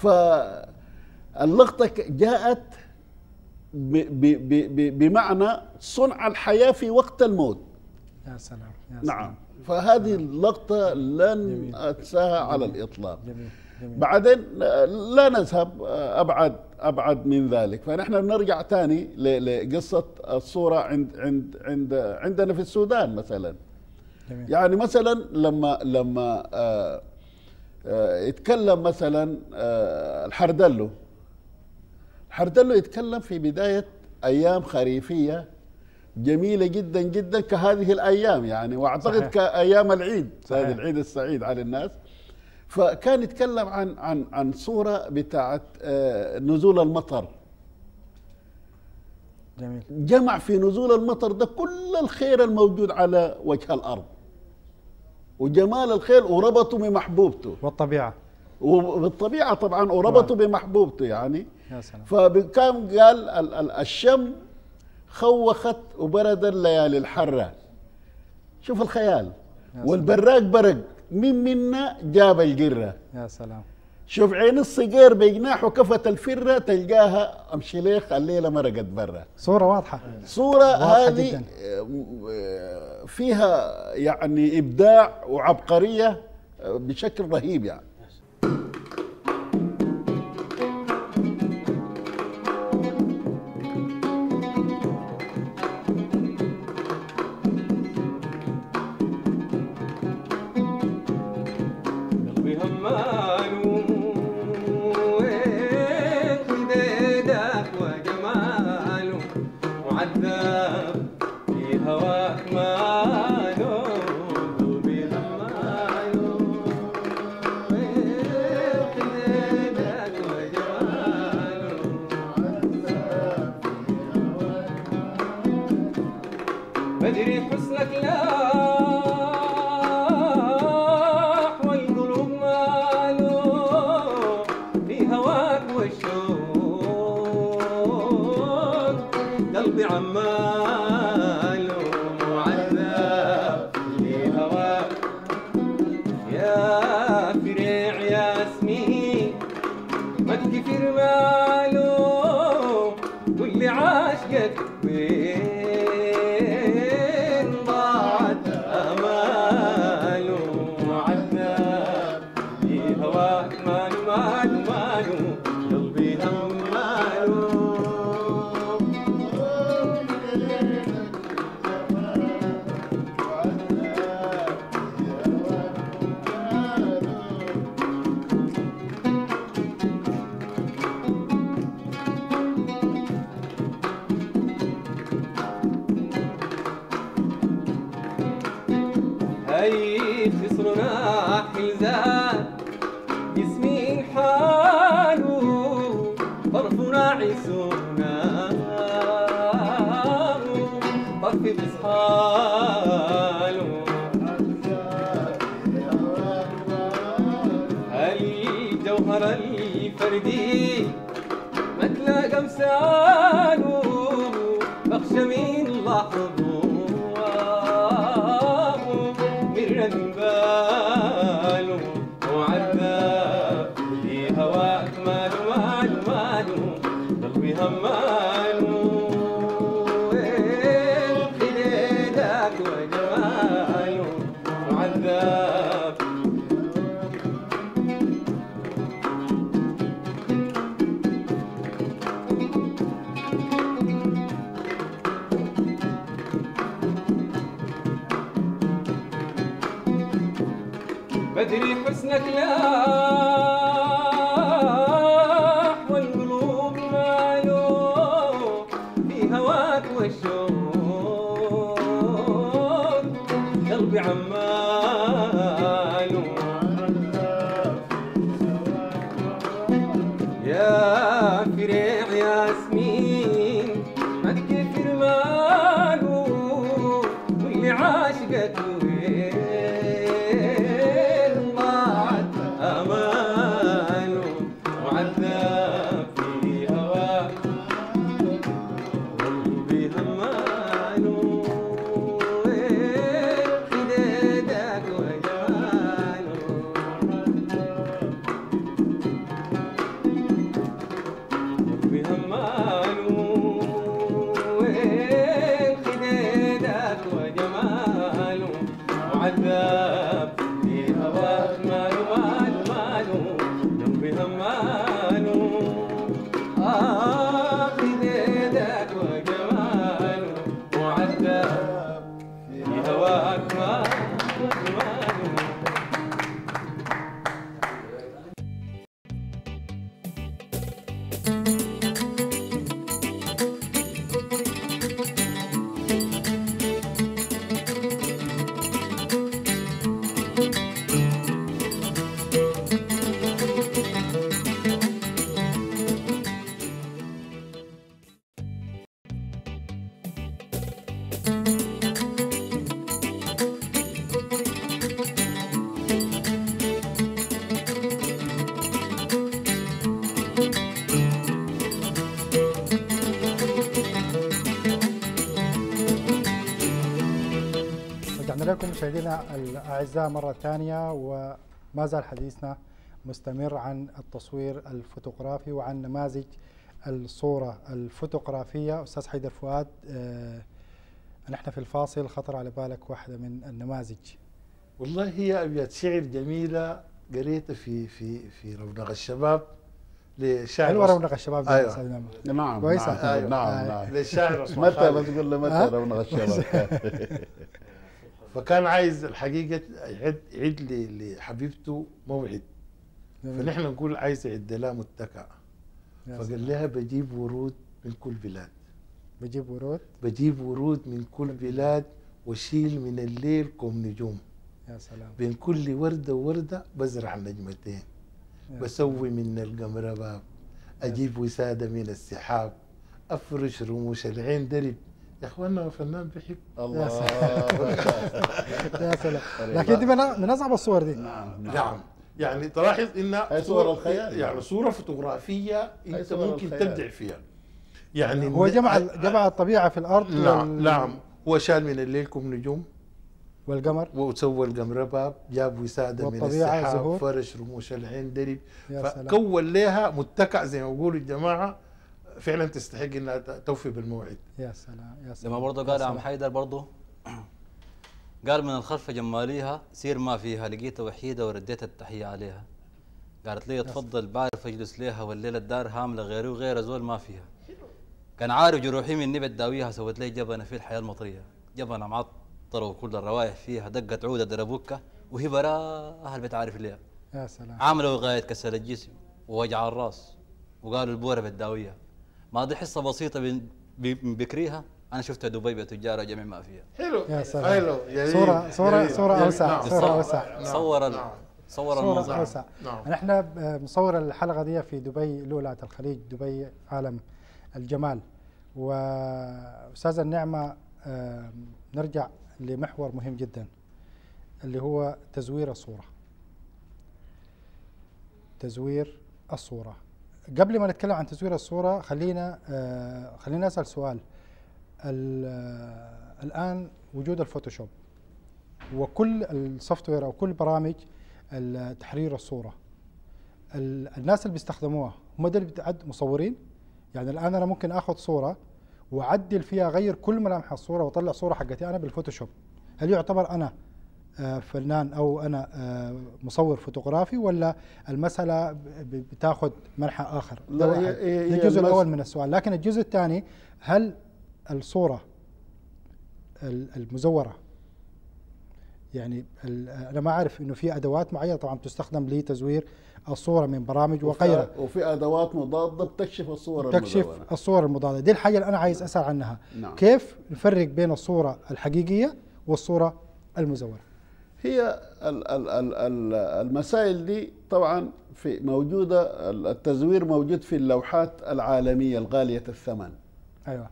C: فاللقطة جاءت ب ب ب بمعنى صنع الحياة في وقت الموت.
A: يا سلام. يا
C: سلام. نعم. فهذه اللقطة لن أنساها على الإطلاق. جميل. جميل. بعدين لا نذهب أبعد أبعد من ذلك، فنحن بنرجع تاني لقصة الصورة عند عند عند عندنا في السودان مثلا. جميل. يعني مثلا لما لما آه يتكلم مثلا الحردلو الحردلو يتكلم في بداية أيام خريفية جميلة جدا جدا كهذه الأيام يعني، وأعتقد صحيح. كأيام العيد، هذا العيد السعيد على الناس. فكان يتكلم عن عن عن صورة بتاعت نزول المطر.
A: جميل.
C: جمع في نزول المطر ده كل الخير الموجود على وجه الأرض وجمال الخير، وربطه بمحبوبته
A: والطبيعة
C: وبالطبيعة طبعا، وربطه بمحبوبته يعني.
A: يا سلام.
C: فكان قال الشم خوخت وبرد الليالي الحرة. شوف الخيال. والبراق برق، مين منا جاب الجرة.
A: يا سلام.
C: شوف عين الصقير بجناحه كفت الفرة، تلقاها امشي الليلة مرقت برا.
A: صورة واضحة.
C: صورة هذه فيها يعني إبداع وعبقرية بشكل رهيب يعني.
H: بدري حسنك لاح والقلوب ماله في هواك والشوق وين ضاعت اماله وعذاب في هواك ماله ماله ماله قلبي هم ماله هاي خسرنا حلزان جسمين حاله طرفنا عيسونا طرف بصحاله الجوهر الفردي ما تلاقى مثاله بخشى مين لاحظه من باله وعذاب في هواك ماله ماله ماله قلبي هماله وين خليلك وجماله وعذاب بدري حسنك لاح والقلوب ماله في هواك والشوق قلبي عماله يا فريع ياسمين ما تكفر ماله واللي عاشقك وعذاب في هواك ماله ماله ماله قلبي هماله آه خديدك وجماله وعذاب في هواك ماله ماله
A: لكم مشاهدينا الاعزاء مره ثانيه، وما زال حديثنا مستمر عن التصوير الفوتوغرافي وعن نماذج الصوره الفوتوغرافيه. استاذ حيدر فؤاد، آه نحن في الفاصل خطر على بالك واحده من النماذج.
B: والله هي ابيات شعر جميله قريتها في في في رونق الشباب لشاعر
A: حلوه رونق الشباب.
B: ايوه
C: نعم
A: كويسه.
C: نعم
B: أيوة.
C: نعم, نعم.
B: للشاعر
C: متى بتقول له متى رونق الشباب؟
B: فكان عايز الحقيقه يعد يعد لي لحبيبته موعد، فنحن نقول عايز يعد لها متكأ، فقال لها بجيب ورود من كل بلاد.
A: بجيب ورود؟
B: بجيب ورود من كل بلاد واشيل من الليل كم نجوم.
A: يا سلام.
B: بين كل ورده وورده بزرع نجمتين، بسوي من القمر باب، اجيب وساده من السحاب، افرش رموش العين درب. يا اخوانا فنان بيحب.
C: الله
A: يا سلام. لكن دي من اصعب الصور دي.
B: نعم نعم. يعني تلاحظ انها
C: صور الخيال،
B: يعني صوره فوتوغرافيه انت ممكن تبدع فيها. يعني
A: هو جمع جمع الطبيعه في الارض.
B: نعم وال... نعم. هو شال من الليل كم نجوم
A: والقمر،
B: وسوى القمر باب، جاب وساده من السحاب، فرش رموش العين درب، فكون لها متكأ زي ما بيقولوا الجماعه فعلا تستحق انها توفي بالموعد.
A: يا سلام يا سلام.
D: لما برضه قال عم حيدر برضه قال من الخلف جماليها سير ما فيها لقيتها وحيده ورديت التحيه عليها. قالت لي تفضل بعرف اجلس ليها والليله الدار هامله غيري وغير زول ما فيها. كان عارف جروحي مني بداويها سوت لي جبنه في الحياه المطريه، جبنه معطره وكل الروائح فيها دقت عوده دربوكه وهي براها البيت عارف ليها.
A: يا سلام.
D: عامله وغايه كسل الجسم ووجع الراس وقالوا البوره بداويها. ما دي حصه بسيطه من بكريها انا شفتها دبي بتجاره جميع ما فيها.
B: حلو
A: يا سلام.
B: حلو جميل.
A: صوره صوره
B: جميل.
A: صوره
B: جميل.
A: اوسع
B: نعم.
A: صوره اوسع.
D: صور ال...
B: نعم.
D: صور
A: صورة
D: المنظر.
A: أوسع.
B: نعم.
A: نحن مصور الحلقة دي في دبي لؤلؤة الخليج، دبي عالم الجمال. وأستاذة النعمة نرجع لمحور مهم جدا اللي هو تزوير الصورة. تزوير الصورة. قبل ما نتكلم عن تزوير الصورة خلينا خلينا أسأل سؤال. الآن وجود الفوتوشوب وكل السوفت وير أو كل برامج تحرير الصورة، الناس اللي بيستخدموها هم ده اللي بتعد مصورين؟ يعني الآن أنا ممكن آخذ صورة وأعدل فيها أغير كل ملامح الصورة وأطلع صورة حقتي أنا بالفوتوشوب، هل يعتبر أنا فنان أو أنا مصور فوتوغرافي ولا المسألة بتاخذ منحى آخر؟ ده الجزء الأول من السؤال. لكن الجزء الثاني، هل الصورة المزورة يعني انا ما اعرف انه في ادوات معينه طبعا تستخدم لتزوير الصوره من برامج وغيرها،
C: وفي ادوات مضاده بتكشف الصور
A: تكشف
C: المزورة.
A: الصور المضاده. دي الحاجه اللي انا عايز اسال عنها.
C: نعم.
A: كيف نفرق بين الصوره الحقيقيه والصوره المزوره؟
C: هي ال ال ال ال المسائل دي طبعا في موجوده، التزوير موجود في اللوحات العالميه الغاليه الثمن.
A: ايوه.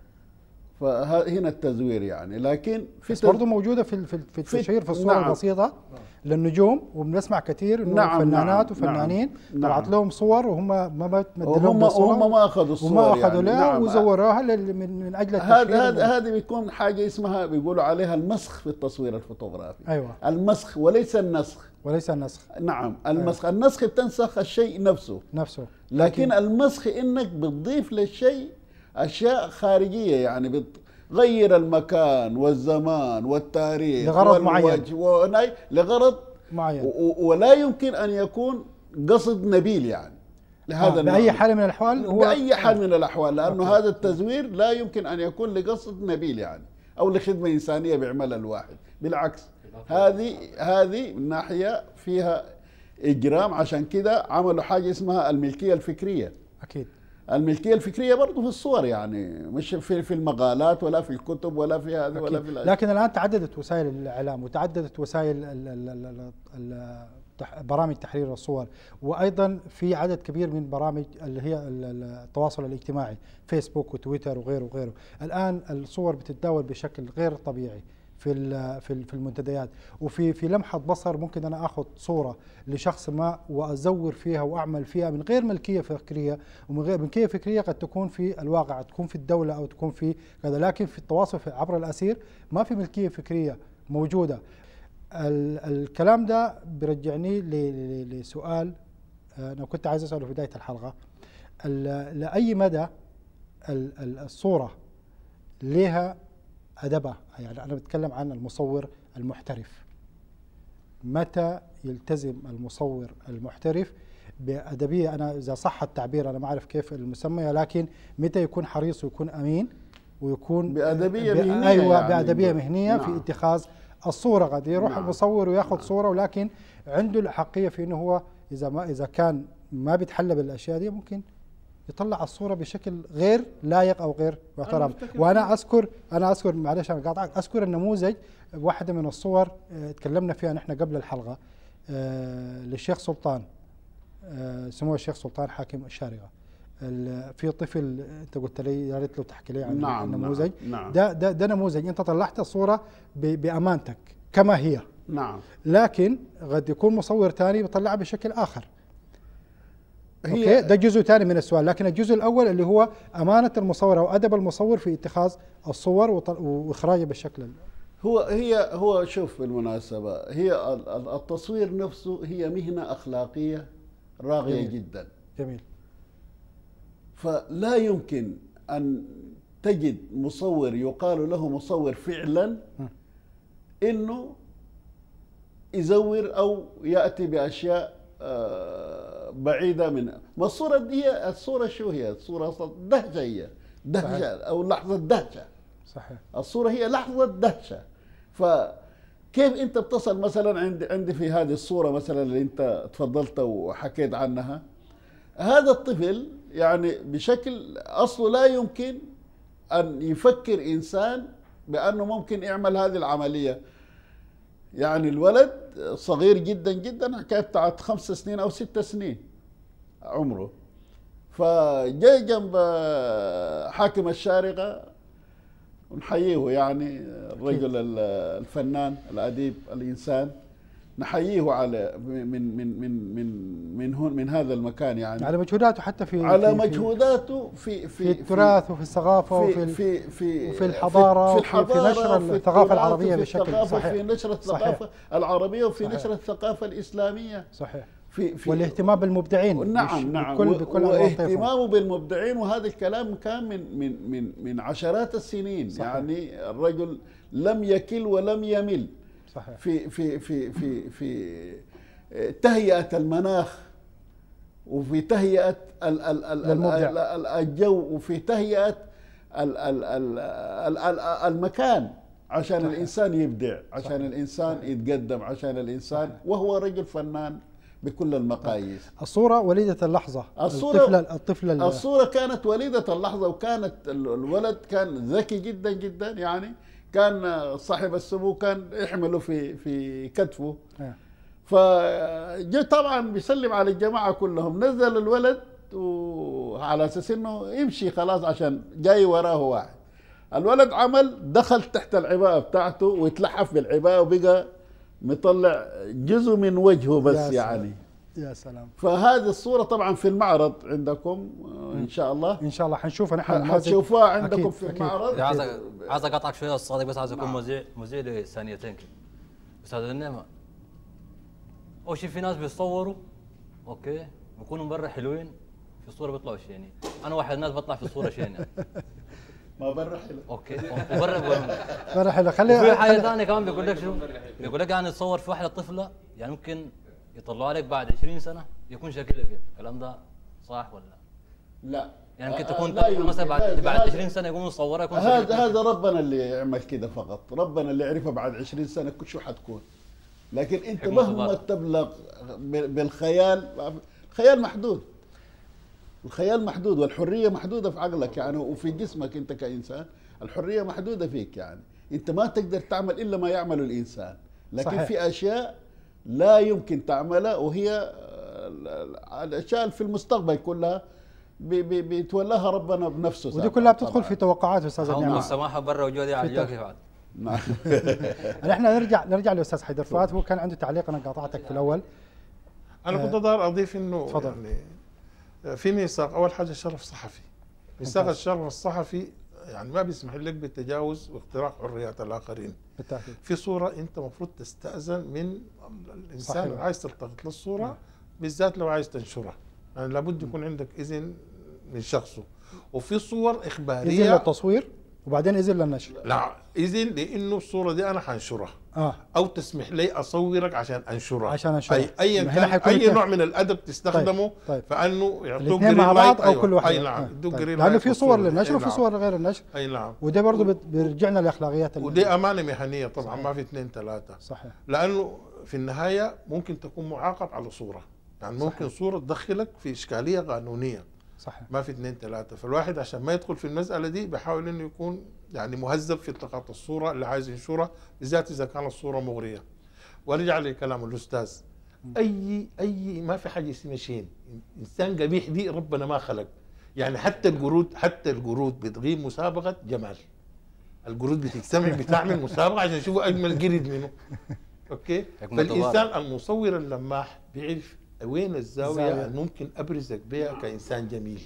C: فهنا التزوير يعني، لكن
A: في بس برضه موجوده في في التشهير في الصور
C: نعم.
A: البسيطه للنجوم، وبنسمع كثير انه
C: نعم
A: فنانات
C: نعم
A: وفنانين
C: نعم
A: طلعت لهم صور وهم ما
C: هم هم ما اخذوا الصور
A: وما اخذوا
C: يعني.
A: لها
C: نعم.
A: وزوروها من, من اجل التشهير.
C: هذا هذا هذه بيكون حاجه اسمها بيقولوا عليها المسخ في التصوير الفوتوغرافي.
A: ايوه.
C: المسخ وليس النسخ.
A: وليس النسخ.
C: نعم المسخ. أيوة. النسخ بتنسخ الشيء نفسه
A: نفسه،
C: لكن, لكن المسخ انك بتضيف للشيء اشياء خارجيه، يعني بت غير المكان والزمان والتاريخ
A: لغرض معين
C: لغرض
A: معين،
C: ولا يمكن ان يكون قصد نبيل يعني لهذا
A: آه بأي حال من الأحوال هو
C: بأي حال من الأحوال، لأنه
A: أوكي.
C: هذا التزوير لا يمكن أن يكون لقصد نبيل يعني أو لخدمة إنسانية بيعملها الواحد، بالعكس هذه هذه من ناحية فيها إجرام. عشان كده عملوا حاجة اسمها الملكية الفكرية.
A: أكيد
C: الملكية الفكرية برضه في الصور يعني، مش في في المقالات ولا في الكتب ولا في هذه ولا في الأشياء.
A: لكن الآن تعددت وسائل الإعلام وتعددت وسائل ال ال ال ال برامج تحرير الصور، وأيضا في عدد كبير من برامج اللي هي التواصل الاجتماعي، فيسبوك وتويتر وغيره وغيره. الآن الصور بتتداول بشكل غير طبيعي في في في المنتديات، وفي في لمحه بصر ممكن انا اخذ صوره لشخص ما وازور فيها واعمل فيها من غير ملكيه فكريه، ومن غير ملكيه فكريه قد تكون في الواقع، تكون في الدوله او تكون في كذا، لكن في التواصل عبر الاسير ما في ملكيه فكريه موجوده. الكلام ده بيرجعني لسؤال انا كنت عايز اساله في بدايه الحلقه، لاي مدى الصوره لها أدبها؟ يعني أنا بتكلم عن المصور المحترف، متى يلتزم المصور المحترف بأدبية؟ أنا إذا صح التعبير أنا ما أعرف كيف المسمى، لكن متى يكون حريص ويكون أمين ويكون
C: بأدبية مهنية؟
A: أيوة
C: يعني
A: بأدبية مهنية. نعم. في اتخاذ الصورة قد يروح نعم. المصور وياخذ نعم. صورة، ولكن عنده الأحقية في أنه هو إذا ما إذا كان ما بيتحلى بالأشياء دي ممكن يطلع الصورة بشكل غير لائق أو غير محترم. وأنا أذكر أنا أذكر معلش أنا قاطعك، أذكر النموذج واحدة من الصور اه تكلمنا فيها نحن قبل الحلقة اه للشيخ سلطان، اه سموه الشيخ سلطان حاكم الشارقة. في طفل أنت قلت لي يا ريت لو تحكي لي عن
C: نعم
A: النموذج.
C: نعم.
A: ده ده ده نموذج أنت طلعت الصورة بأمانتك كما هي.
C: نعم.
A: لكن قد يكون مصور ثاني بيطلعها بشكل آخر. اوكي ده جزء ثاني من السؤال، لكن الجزء الاول اللي هو امانه المصور او ادب المصور في اتخاذ الصور واخراجها بالشكل.
C: هو هي هو شوف بالمناسبه هي التصوير نفسه هي مهنه اخلاقيه راقيه
A: جميل.
C: جدا.
A: جميل.
C: فلا يمكن أن تجد مصور يقال له مصور فعلا إنه يزور أو يأتي بأشياء بعيدة من ما الصورة دي. الصورة شو هي؟ الصورة دهشة، هي دهشة أو لحظة دهشة.
A: صحيح.
C: الصورة هي لحظة دهشة. فكيف أنت بتصل مثلا عندي عندي في هذه الصورة مثلا اللي أنت تفضلت وحكيت عنها، هذا الطفل يعني بشكل أصله لا يمكن أن يفكر إنسان بأنه ممكن يعمل هذه العملية. يعني الولد صغير جدا جدا، حكاية بتاعت خمس سنين أو ست سنين عمره. فجاي جنب حاكم الشارقة، ونحييه يعني الرجل الفنان الأديب الإنسان، نحييه على من من من من من هون من هذا المكان، يعني
A: على مجهوداته حتى في
C: على
A: في
C: مجهوداته في في
A: في التراث وفي الثقافه
C: في
A: وفي
C: في في
A: وفي الحضاره
C: في,
A: وفي,
C: في,
A: في نشر
C: وفي
A: الثقافه العربيه بشكل
C: صحيح،
A: صحيح.
C: في نشر الثقافه صحيح. العربيه وفي
A: صحيح.
C: نشر الثقافه الاسلاميه
A: صحيح.
C: في في
A: والاهتمام بالمبدعين.
C: نعم نعم
A: بكل بكل
C: واهتمامه بالمبدعين. وهذا الكلام كان من من من من عشرات السنين. صحيح. يعني الرجل لم يكل ولم يمل.
A: صحيح.
C: في في في في في تهيئة المناخ، وفي تهيئة الجو، وفي تهيئة المكان عشان صحيح. الإنسان يبدع، عشان صحيح. الإنسان صحيح. يتقدم، عشان الإنسان صحيح. وهو رجل فنان بكل المقاييس.
A: الصورة وليدة اللحظة.
C: الصورة الطفلة الطفلة الصورة كانت وليدة اللحظة، وكانت الولد كان ذكي جدا جدا. يعني كان صاحب السمو كان يحمله في في كتفه. فجاء طبعا بيسلم على الجماعه كلهم، نزل الولد وعلى اساس انه يمشي خلاص عشان جاي وراه واحد. الولد عمل دخل تحت العباءه بتاعته ويتلحف بالعباءه وبقى مطلع جزء من وجهه بس. يا يعني
A: يا سلام.
C: فهذه الصوره طبعا في المعرض عندكم ان شاء الله.
A: ان شاء الله حنشوفها نحن،
C: حتشوفوها عندكم أكيد. في المعرض.
D: عايز عايز اقطعك شويه استاذ، بس عايز اكون مذيع مذيع لثانيتين كده. استاذ النعمه، اول شيء في ناس بيصوروا اوكي بيكونوا برا حلوين، في الصوره بيطلعوا شينين. انا واحد الناس بطلع في الصوره شين يعني.
C: ما برا حلو.
D: اوكي وبرا
A: برا حلو. خلي
D: في حاجه ثانيه كمان بيقول لك شو؟ بيقول لك يعني تصور في واحده طفله يعني ممكن يطلعوا عليك بعد عشرين سنه يكون شكلها كيف، الكلام ده صح ولا
C: لا؟
D: يعني ممكن تكون طفله مثلا بعد بعد عشرين سنه يقوموا يصورها يكون
C: هذا هذا ربنا اللي يعمل كده فقط، ربنا اللي يعرفها بعد عشرين سنه شو حتكون. لكن انت مهما تبلغ بالخيال، الخيال محدود، الخيال محدود والحريه محدوده في عقلك يعني وفي جسمك انت كانسان، الحريه محدوده فيك. يعني انت ما تقدر تعمل الا ما يعمله الانسان، لكن صحيح. في اشياء لا يمكن تعملها، وهي الاشياء في المستقبل كلها بيتولاها ربنا بنفسه.
A: ودي كلها بتدخل في توقعات استاذ
D: النعمه. هم السماحه برا وجودي على الجوكي بعد.
A: نعم. احنا نرجع نرجع للاستاذ حيدر فؤاد، هو كان عنده تعليق انا قاطعتك في الاول.
B: انا كنت دار اضيف انه
A: تفضل.
B: يعني في ميثاق، اول حاجه الشرف الصحفي. ميثاق الشرف الصحفي يعني ما بيسمح لك بالتجاوز واختراق حريات الاخرين.
A: بالتاكيد.
B: في صوره انت المفروض تستاذن من الانسان اللي عايز تلتقط للصوره، نعم. بالذات لو عايز تنشرها، يعني لابد يكون عندك اذن من شخصه. وفي صور اخباريه
A: اذن للتصوير وبعدين اذن للنشر.
B: لا، اذن لانه الصوره دي انا حنشرها.
A: اه
B: او تسمح لي اصورك عشان انشرها.
A: عشان انشرها.
B: اي اي كان اي نوع من الادب تستخدمه. طيب. طيب. فانه يعطوك
A: جرين مع بعض او كل واحد.
B: اي نعم يدوك
A: طيب.
B: جرين
A: لانه في صور للنشر وفي صور لغير النشر.
B: اي نعم.
A: وده برضه بيرجعنا لاخلاقيات
B: ودي امانه مهنيه طبعا. صحيح. ما في اثنين ثلاثه.
A: صحيح.
B: لانه في النهايه ممكن تكون معاقب على صوره، يعني ممكن صحيح. صوره تدخلك في اشكاليه قانونيه.
A: صحيح.
B: ما في اثنين ثلاثه، فالواحد عشان ما يدخل في المساله دي بيحاول انه يكون يعني مهذب في التقاط الصوره اللي عايز ينشرها، بالذات اذا كانت الصوره مغريه. وارجع لكلام الاستاذ، اي اي ما في حاجه اسمها شين، انسان قبيح دي ربنا ما خلق. يعني حتى القرود حتى القرود بتغيب مسابقه جمال. القرود بتجتمع بتعمل مسابقه عشان يشوفوا اجمل قرد منه. اوكي؟ فالانسان المصور اللماح بيعرف وين الزاويه اللي ممكن ابرزك بها كانسان جميل.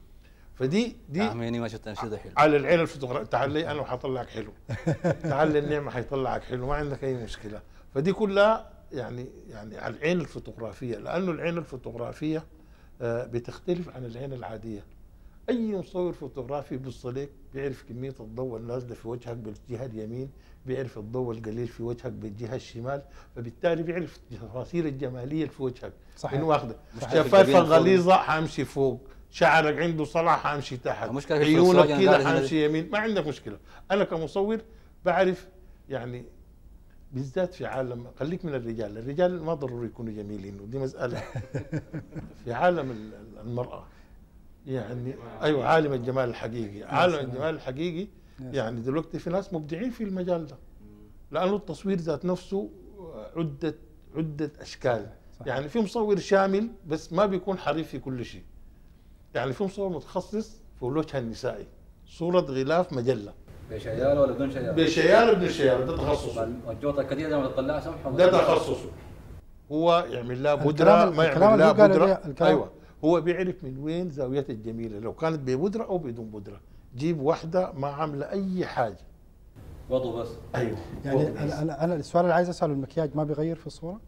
B: فدي دي
D: عميني ما شفت انشده حلو
B: على العين الفوتوغرافي. تعال لي انا وحطلعك حلو. تعال للنعمه حيطلعك حلو، ما عندك اي مشكله. فدي كلها يعني يعني على العين الفوتوغرافيه، لانه العين الفوتوغرافيه بتختلف عن العين العاديه. اي مصور فوتوغرافي بيبص لك بيعرف كميه الضوء النازله في وجهك بالجهه اليمين، بيعرف الضوء القليل في وجهك بالجهه الشمال، فبالتالي بيعرف التفاصيل الجماليه اللي في وجهك.
A: صحيح.
B: من واخده
D: صحيح.
B: شفايفك
D: الجبين
B: غليظه حامشي فوق، شعرك عنده صلع حامشي تحت،
D: المشكلة في
B: عيونك
D: الفلوسراج أنا
B: كده
D: قاعد هنا
B: حامشي يمين، ما عندك مشكله. انا كمصور بعرف يعني بالذات في عالم، خليك من الرجال، الرجال ما ضروري يكونوا جميلين ودي مساله. في عالم ال- المراه يعني ايوه عالم الجمال الحقيقي، عالم الجمال الحقيقي يعني دلوقتي في ناس مبدعين في المجال ده، لانه التصوير ذات نفسه عده عده اشكال.
A: صح.
B: يعني في مصور شامل بس ما بيكون حريف في كل شيء. يعني في مصور متخصص في الوجه النسائي، صوره غلاف مجله
D: بشيال ولا بدون شيال؟
B: بشيال ابن شيال، ده تخصصه،
D: الجوطه الكثيره لما تطلعها سمحه
B: ده تخصصه. هو يعمل لها بودره،
A: الكلام-
B: ما
A: الكلام
B: يعمل لها
A: اللي قاله
B: بودره.
A: ده- الكلام-
B: ايوه هو بيعرف من وين زاويتها الجميله، لو كانت ببودره او بدون بودره. جيب واحده ما عامله اي حاجه.
D: وضو بس.
B: ايوه
A: يعني انا انا أنا السؤال اللي عايز اساله، المكياج ما بيغير في الصوره؟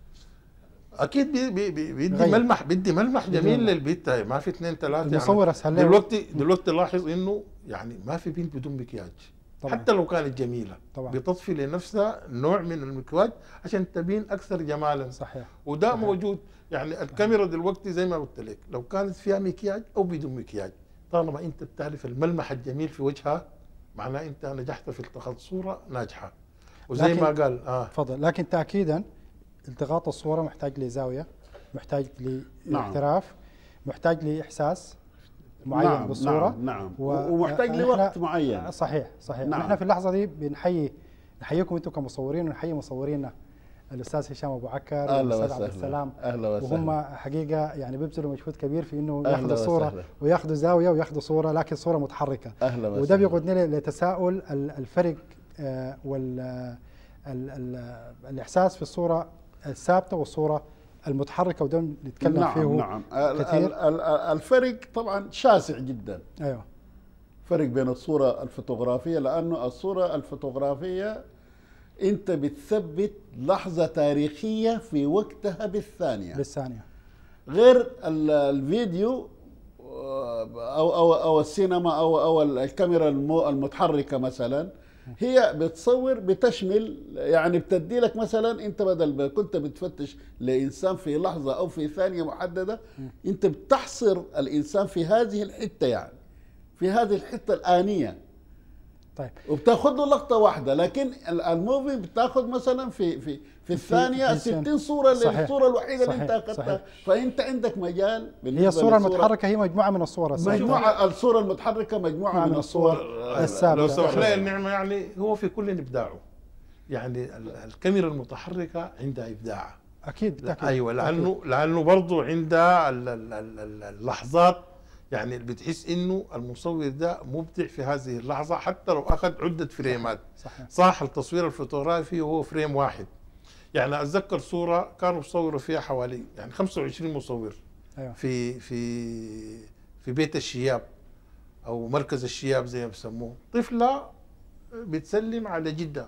B: اكيد بي بي بي بيدي
A: غير.
B: ملمح، بيدي ملمح جميل
A: ملمح.
B: للبنت، ما في اثنين ثلاثه.
A: المصور اسهل له.
B: دلوقتي دلوقتي لاحظ انه يعني ما في بنت بدون مكياج
A: طبعاً.
B: حتى لو كانت جميله
A: طبعاً.
B: بتضفي لنفسها نوع من المكياج عشان تبين اكثر جمالا.
A: صحيح.
B: وده
A: صحيح.
B: موجود. يعني الكاميرا دلوقتي زي ما قلت لك لو كانت فيها مكياج او بدون مكياج، طالما انت بتعرف الملمح الجميل في وجهها معناه انت نجحت في التقاط صوره ناجحه. وزي
A: لكن-
B: ما قال اه
A: تفضل. لكن تاكيدا التقاط الصوره محتاج لزاويه، محتاج لاحتراف، محتاج لاحساس معين
C: نعم
A: بالصوره.
C: نعم, نعم.
A: و-
C: ومحتاج
A: نحن-
C: لوقت معين.
A: صحيح صحيح.
C: نعم.
A: نحن في اللحظه دي بنحيي نحييكم انتم كمصورين، ونحيي مصورينا الاستاذ هشام ابو عكر
C: اهلا
A: والاستاذ عبد
C: وسهلا
A: السلام،
C: اهلا وسهلا.
A: وهم حقيقه يعني بيبذلوا مجهود كبير في انه
C: أهلا
A: ياخذوا الصوره
C: وسهلا.
A: وياخذوا زاويه وياخذوا صوره، لكن صوره متحركه.
C: اهلا وسهلا.
A: وده بيقودنا لتساؤل ال- الفرق آه، وال ال- ال- الاحساس في الصوره الثابته والصوره المتحركه، وده نتكلم
C: نعم
A: فيه
C: نعم ال-
A: كثير.
C: ال- ال- الفرق طبعا شاسع جدا.
A: ايوه
C: فرق بين الصورة الفوتوغرافية، لأنه الصورة الفوتوغرافية أنت بتثبت لحظة تاريخية في وقتها بالثانية،
A: بالثانيه.
C: غير ال- الفيديو أو أو أو السينما أو أو الكاميرا المو- المتحركة مثلا، هي بتصور بتشمل، يعني بتدي لك مثلا انت بدل ما كنت بتفتش لانسان في لحظه او في ثانيه محدده، انت بتحصر الانسان في هذه الحته، يعني في هذه الحته الانيه،
A: طيب
C: وبتاخذ له لقطه واحده. لكن ال- الموفي بتاخذ مثلا في في في الثانيه
A: في سن-
C: ستين صوره،
A: صحيح.
C: للصوره الوحيده اللي انت
A: صحيح.
C: اخذتها.
A: صحيح.
C: فانت عندك مجال بالنسبة
A: هي الصوره
C: للصورة-
A: المتحركه هي مجموعه من الصور الثابتة.
C: مجموعه الصوره المتحركه مجموعه من الصور
A: الثابتة.
B: لو سمح لي النعمه يعني هو في كل ابداعه. يعني ال- الكاميرا المتحركه عندها ابداع.
A: اكيد
B: لا
A: أكيد.
B: ايوه لانه لانه برضه عندها ال- ال- ال- ال- اللحظات، يعني بتحس انه المصور ده مبدع في هذه اللحظه حتى لو اخذ عده فريمات.
A: صحيح.
B: صح التصوير الفوتوغرافي هو فريم واحد. يعني اتذكر صوره كانوا بيصوروا فيها حوالي يعني خمسة وعشرين مصور
A: أيوة.
B: في في في بيت الشياب او مركز الشياب زي ما بسموه، طفله بتسلم على جدها.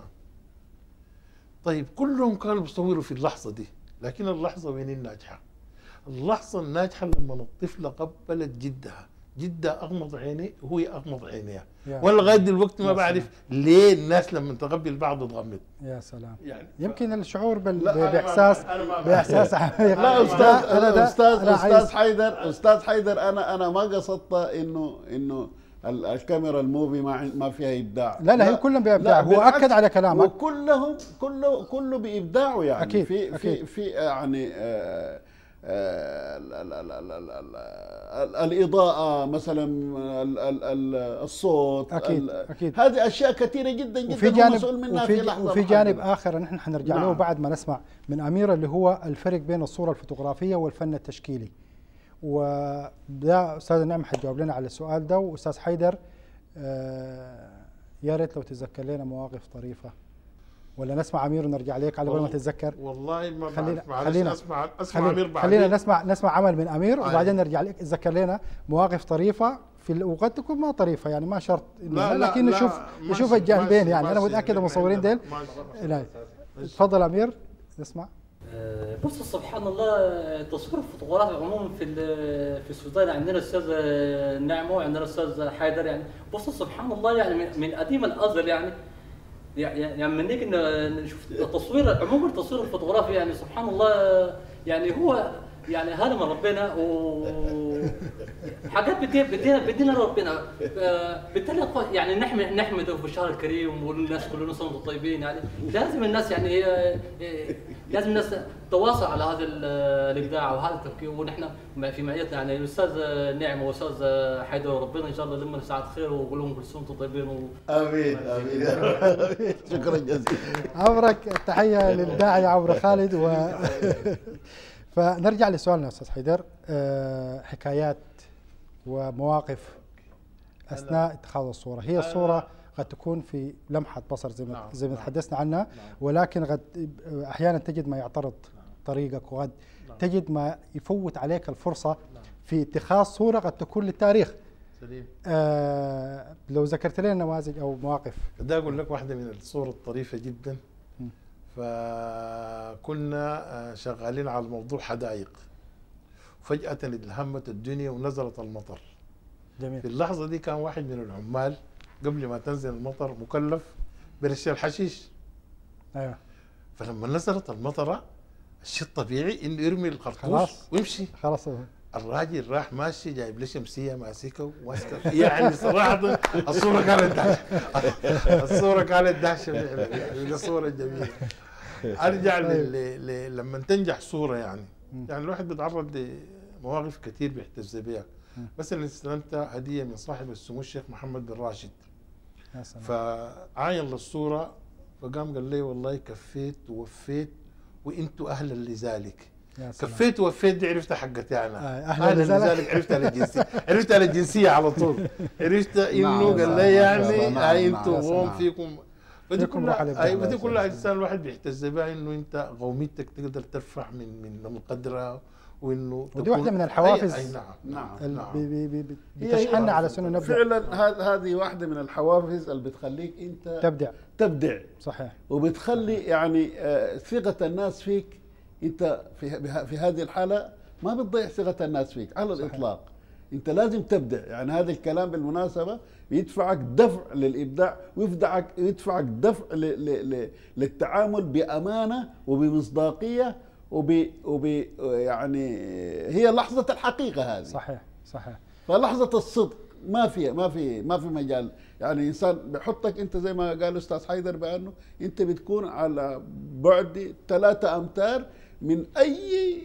B: طيب كلهم كانوا بيصوروا في اللحظه دي، لكن اللحظه وين الناجحه؟ اللحظه الناجحه لما الطفله قبلت جدها، جدها اغمض عينيه وهو اغمض عينيها.
A: يا
B: وانا لغايه دلوقتي ما
A: يا
B: بعرف ليه الناس لما تقبل بعض تغمض.
A: يا سلام.
B: يعني
A: يمكن الشعور بال...
B: لا، أنا ما-
A: باحساس
B: أنا ما-
A: باحساس عميق.
C: لا استاذ
A: أنا ده-
C: استاذ
A: أنا
C: استاذ
A: عايز-
C: حيدر استاذ حيدر انا انا ما قصدت انه انه ال- الكاميرا الموفي ما عن- ما فيها ابداع.
A: لا لا هي كلهم بإبداع.
C: لا،
A: هو
C: بالعكس.
A: أكد على كلامك.
C: وكلهم كله كله بابداعه، يعني
A: أكيد،
C: في
A: أكيد.
C: في في يعني آه، آه، ال- ال- ال- ال- ال- ال- ال- الاضاءه مثلا، ال- ال- ال- الصوت،
A: أكيد،
C: ال-
A: أكيد.
C: هذه اشياء كثيره جدا جدا
A: وفي
C: هو
A: جانب
C: مسؤول منها
A: وفي,
C: في لحظه
A: وفي جانب
C: محددة.
A: آخر نحن حنرجع له
C: نعم.
A: بعد ما نسمع من أميرة، اللي هو الفرق بين الصورة الفوتوغرافية والفن التشكيلي. وده أستاذ نعم حتجاوب لنا على السؤال ده. وأستاذ حيدر آه يا ريت لو تتذكر لنا مواقف طريفة، ولا نسمع أمير ونرجع لك على بال ما تتذكر.
B: والله ما
A: خلينا
B: بعرف، معلش
A: خلينا
B: اسمع اسمع
A: خلينا,
B: امير بعدين.
A: خلينا نسمع نسمع عمل من أمير
B: أيوة.
A: وبعدين نرجع لك. تذكر لنا مواقف طريفة في ال- وقد تكون ما طريفة، يعني ما شرط إنه-
B: لا لا
A: لكن
B: لا
A: نشوف
B: ماشي،
A: نشوف الجانبين.
B: ماشي،
A: يعني أنا
B: ماشي.
A: متأكد المصورين ديل.
B: ماشي.
A: لا تفضل أمير نسمع.
F: بص سبحان الله، تصوير الفوتوغرافي عموما في في السودان عندنا الاستاذ نعمه وعندنا الاستاذ حيدر. يعني بص سبحان الله، يعني من قديم الازل يعني يعني من نيجي نشوف التصوير عموما، التصوير الفوتوغرافي يعني سبحان الله، يعني هو يعني هذا من ربنا، و حاجات بدينا بدينا ربنا. بالتالي يعني نحمد نحمده في الشهر الكريم، والناس كلنا صنعوا طيبين. يعني لازم الناس يعني لازم الناس تتواصل على هذا الابداع وهذا التفكير. ونحن في معيتنا يعني الاستاذ نعمه والاستاذ حيدر، ربنا ان شاء الله لما ساعات خير، واقول لهم كل سنه وانتم طيبين. و...
C: امين امين. شكرا جزيلا.
A: عمرك تحيه للداعي عمرو خالد. و فنرجع لسؤالنا استاذ حيدر. أه حكايات ومواقف اثناء اتخاذ الصوره. هي الصوره قد تكون في لمحه بصر زي ما زي ما تحدثنا عنها، ولكن قد احيانا تجد ما يعترض طريقك، وقد تجد ما يفوت عليك الفرصه في اتخاذ صوره قد تكون للتاريخ.
B: سليم.
A: آه لو ذكرت لنا نماذج او مواقف.
B: بدي اقول لك واحده من الصور الطريفه جدا. فكنا شغالين على موضوع حدائق، فجأة الهمت الدنيا ونزلت المطر.
A: جميل.
B: في اللحظة دي كان واحد من العمال قبل ما تنزل المطر مكلف برش الحشيش.
A: ايوه.
B: فلما نزلت المطرة الشيء الطبيعي انه يرمي الخرطوش ويمشي.
A: خلاص.
B: الراجل راح ماشي جايب له شمسيه ماسكه وماسكه. يعني صراحه الصوره كانت دهشه. الصوره كانت دهشه من الصوره الجميله. ارجع ل... لما تنجح صوره يعني يعني الواحد بيتعرض لمواقف كثير بيحتز بها. مثلا استلمت هديه من صاحب السمو الشيخ محمد بن راشد، فعاين للصوره فقام قال لي والله كفيت ووفيت وانتم اهلا لذلك. كفيت ووفيت دي عرفتها حقتي انا. اهلا لذلك عرفتها على الجنسيه، عرفتها على الجنسيه على طول. عرفت انه قال لي يعني هاي انتم هم فيكم. فدي كلها ايوه دي كلها انسان الواحد بيحتز بها، انه انت قوميتك تقدر ترفع من من من قدرها، وانه
A: ودي واحده من الحوافز.
B: أي نعم نعم, نعم.
A: بي بي بي بتشحننا على سنه نبدا.
C: فعلا هذه واحده من الحوافز اللي بتخليك انت
A: تبدع
C: تبدع.
A: صحيح.
C: وبتخلي يعني ثقه الناس فيك. انت في في هذه الحاله ما بتضيع ثقه الناس فيك على صحيح. الاطلاق. انت لازم تبدع. يعني هذا الكلام بالمناسبه بيدفعك دفع للابداع، ويدفعك يدفعك دفع ل ل للتعامل بامانه وبمصداقيه وب وب يعني هي لحظه الحقيقه هذه.
A: صحيح صحيح.
C: فلحظه الصدق ما في ما في ما في مجال. يعني انسان بيحطك انت زي ما قال استاذ حيدر بانه انت بتكون على بعد ثلاثة امتار من اي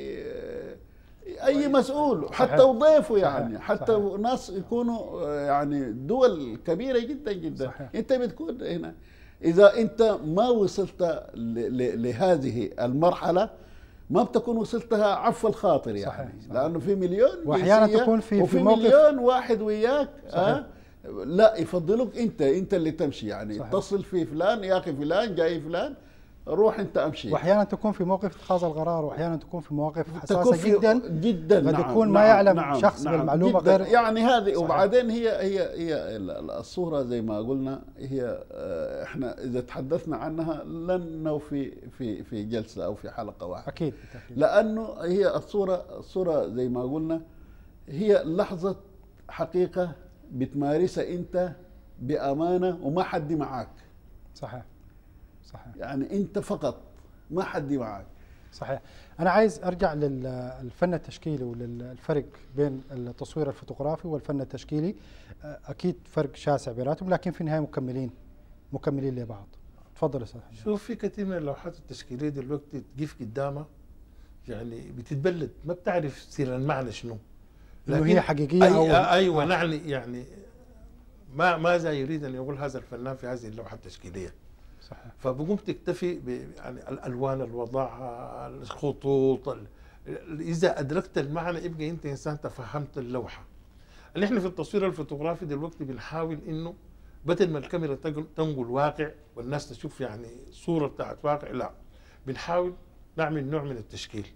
C: اي مسؤول، حتى وضيفه يعني، حتى صحيح. ناس يكونوا يعني دول كبيره جدا جدا. صحيح. انت بتكون هنا. اذا انت ما وصلت لهذه المرحله ما بتكون وصلتها عفو الخاطر يعني. صحيح. صحيح. لانه في مليون
A: واحيانا تكون في
C: وفي
A: في موقف
C: مليون واحد وياك. أه لا يفضلوك انت انت اللي تمشي يعني. صحيح. اتصل في فلان، يا اخي فلان جاي فلان، روح انت امشي.
A: واحيانا تكون في موقف اتخاذ القرار، واحيانا تكون في مواقف حساسه جدا
C: جدا.
A: قد
C: نعم
A: يكون
C: نعم
A: ما يعلم
C: نعم
A: شخص
C: نعم
A: بالمعلومه غير
C: يعني هذه. وبعدين هي هي هي الصوره زي ما قلنا هي احنا اذا تحدثنا عنها لن نوفي في في جلسه او في حلقه واحده.
A: اكيد بالتأكيد.
C: لانه هي الصوره الصوره زي ما قلنا هي لحظه حقيقه بتمارسها انت بامانه وما حد معك.
A: صحيح صحيح.
C: يعني انت فقط ما حد معك.
A: صحيح. انا عايز ارجع للفن التشكيلي وللفرق بين التصوير الفوتوغرافي والفن التشكيلي. اكيد فرق شاسع بيناتهم، لكن في النهايه مكملين مكملين لبعض. تفضل يا استاذ.
B: شوف في كثير من اللوحات التشكيليه دلوقتي تقف قدامها يعني بتتبلد، ما بتعرف سر المعنى شنو،
A: لكن هي حقيقيه
B: أي
A: او
B: ايوه نعني يعني ما ماذا يريد ان يقول هذا الفنان في هذه اللوحه التشكيليه.
A: صحيح.
B: فبقوم تكتفي ب يعني الالوان اللي وضعها، الخطوط، اذا ادركت المعنى يبقى انت انسان تفهمت اللوحه. اللي احنا في التصوير الفوتوغرافي دلوقتي بنحاول انه بدل ما الكاميرا تنقل واقع والناس تشوف يعني صوره بتاعت واقع، لا بنحاول نعمل نوع من التشكيل.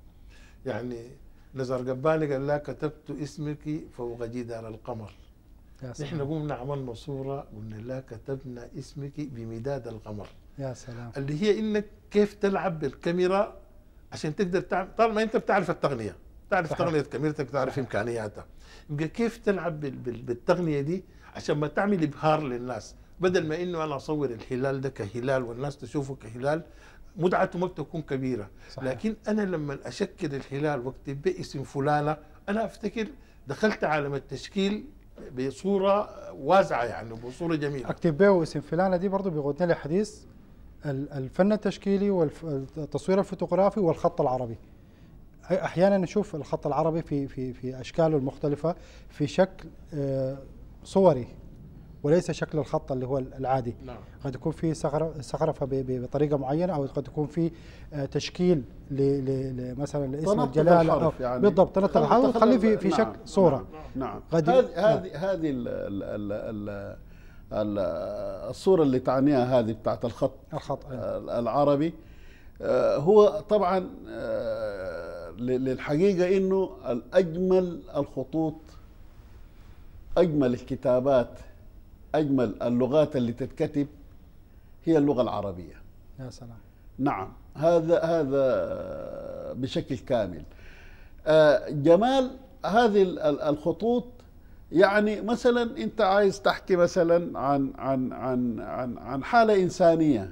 B: يعني نزار قباني قال لا كتبت اسمك فوق جدار القمر
A: يا سلام.
B: نحن قمنا عملنا صوره قلنا لها كتبنا اسمك بمداد القمر،
A: يا سلام.
B: اللي هي انك كيف تلعب بالكاميرا عشان تقدر تعمل، طالما انت بتعرف التقنيه، تعرف
A: صحيح.
B: تقنيه كاميرتك، تعرف
A: صحيح.
B: امكانياتها، يبقى كيف تلعب بال- بال- بالتقنيه دي عشان ما تعمل ابهار للناس، بدل ما انه انا اصور الهلال ده كهلال والناس تشوفه كهلال متعته ما بتكون كبيره.
A: صحيح.
B: لكن انا لما اشكل الهلال واكتب باسم فلانه انا افتكر دخلت عالم التشكيل بصوره واسعه يعني بصوره جميله.
A: اكتب به واسم فلانه دي برضه بيغودنا لحديث ال- الفن التشكيلي والتصوير الفوتوغرافي والخط العربي. احيانا نشوف الخط العربي في في في اشكاله المختلفه في شكل آه، صوري وليس شكل الخط اللي هو العادي.
B: نعم.
A: قد يكون في صغر- زخرفه ب- ب- بطريقه معينه، او قد يكون في آه، تشكيل ل- ل- ل- مثلا لاسم
C: تنطق
A: الجلاله،
C: الحرف
A: أو
C: يعني.
A: بالضبط تنطق
C: تخلي-
A: الحرف وتخليه في في
C: نعم.
A: شكل صوره.
C: نعم.
A: قد-
C: هذه
A: نعم.
C: هذه هذه ال- ال- ال- ال- ال- الصورة اللي تعنيها هذه بتاعت الخط
A: الخط أيوة.
C: آه، العربي. آه، هو طبعا آه، ل- للحقيقة انه الاجمل الخطوط، اجمل الكتابات، اجمل اللغات اللي تتكتب هي اللغة العربية.
A: يا سلام.
C: نعم، هذا هذا بشكل كامل. آه، جمال هذه ال- ال- الخطوط، يعني مثلا انت عايز تحكي مثلا عن عن عن عن عن حالة إنسانية،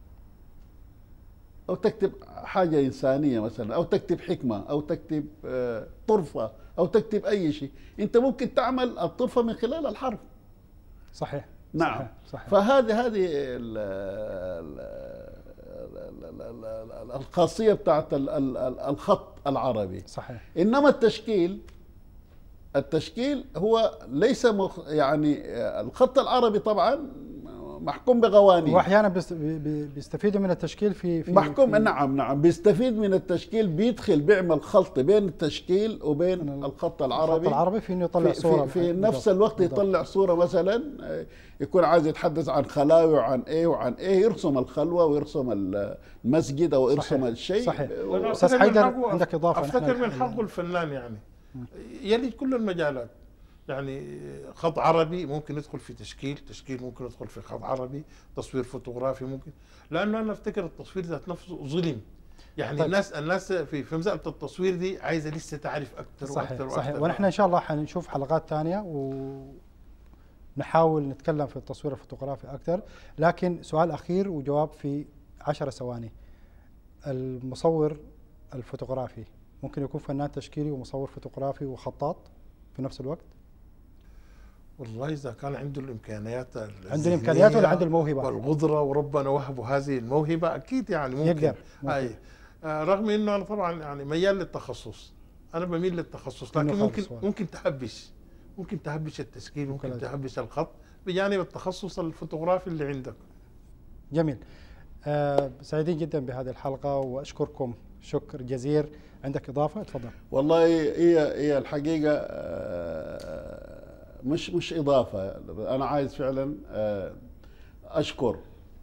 C: او تكتب حاجة إنسانية مثلا، او تكتب حكمة، او تكتب آه، طرفة، او تكتب اي شيء، انت ممكن تعمل الطرفة من خلال الحرف.
A: صحيح.
C: نعم.
A: صحيح. صحيح.
C: فهذه هذه ال- ال- ال- ال- ال- الخاصية بتاعت ال- ال- ال- الخط العربي.
A: صحيح.
C: إنما التشكيل التشكيل هو ليس مخ يعني الخط العربي طبعا محكوم بقوانين،
A: واحيانا بيست- بي- بي- بيستفيدوا من التشكيل في في
C: محكوم
A: في
C: نعم نعم بيستفيد من التشكيل، بيدخل بيعمل خلط بين التشكيل وبين
A: ال-
C: الخط العربي.
A: الخط العربي في انه يطلع
C: في,
A: صوره
C: في, في
A: بالضبط.
C: نفس الوقت
A: بالضبط.
C: يطلع صورة مثلا آه، يكون عايز يتحدث عن خلاوي وعن ايه وعن ايه، يرسم الخلوة ويرسم المسجد او يرسم
A: صحيح.
C: الشيء.
A: صحيح.
B: وأنا
A: أستاذ
B: أفتكر من
A: حيدر،
B: حقه-
A: عندك إضافة
B: افتكر
A: نحن-
B: من حقه الفنان يعني يلي كل المجالات، يعني خط عربي ممكن يدخل في تشكيل، تشكيل ممكن يدخل في خط عربي، تصوير فوتوغرافي ممكن، لانه انا افتكر التصوير ذات نفسه ظلم، يعني
A: طيب.
B: الناس الناس في في مساله التصوير دي عايزه لسه تعرف اكثر
A: صحيح.
B: واكثر
A: صحيح.
B: واكثر.
A: ونحن ان شاء الله حنشوف حلقات ثانيه ونحاول نتكلم في التصوير الفوتوغرافي اكثر، لكن سؤال اخير وجواب في عشر ثواني. المصور الفوتوغرافي ممكن يكون فنان تشكيلي ومصور فوتوغرافي وخطاط في نفس الوقت؟
B: والله اذا كان عنده الامكانيات
A: عنده الامكانيات ولا عنده الموهبه؟
B: والقدره وربنا وهبه هذه الموهبه اكيد يعني ممكن
A: يقدر. ممكن.
B: اي آه، رغم انه انا طبعا يعني ميال للتخصص، انا بميل للتخصص،
A: إنه
B: لكن ممكن
A: خلص.
B: ممكن تهبش ممكن تهبش التشكيل،
A: ممكن
B: ممكن
A: أجل.
B: تهبش الخط بجانب التخصص الفوتوغرافي اللي عندك.
A: جميل. آه سعيدين جدا بهذه الحلقه واشكركم شكر جزير. عندك اضافه؟ تفضل.
C: والله هي هي الحقيقة آه، مش مش إضافة، أنا عايز فعلا آه، أشكر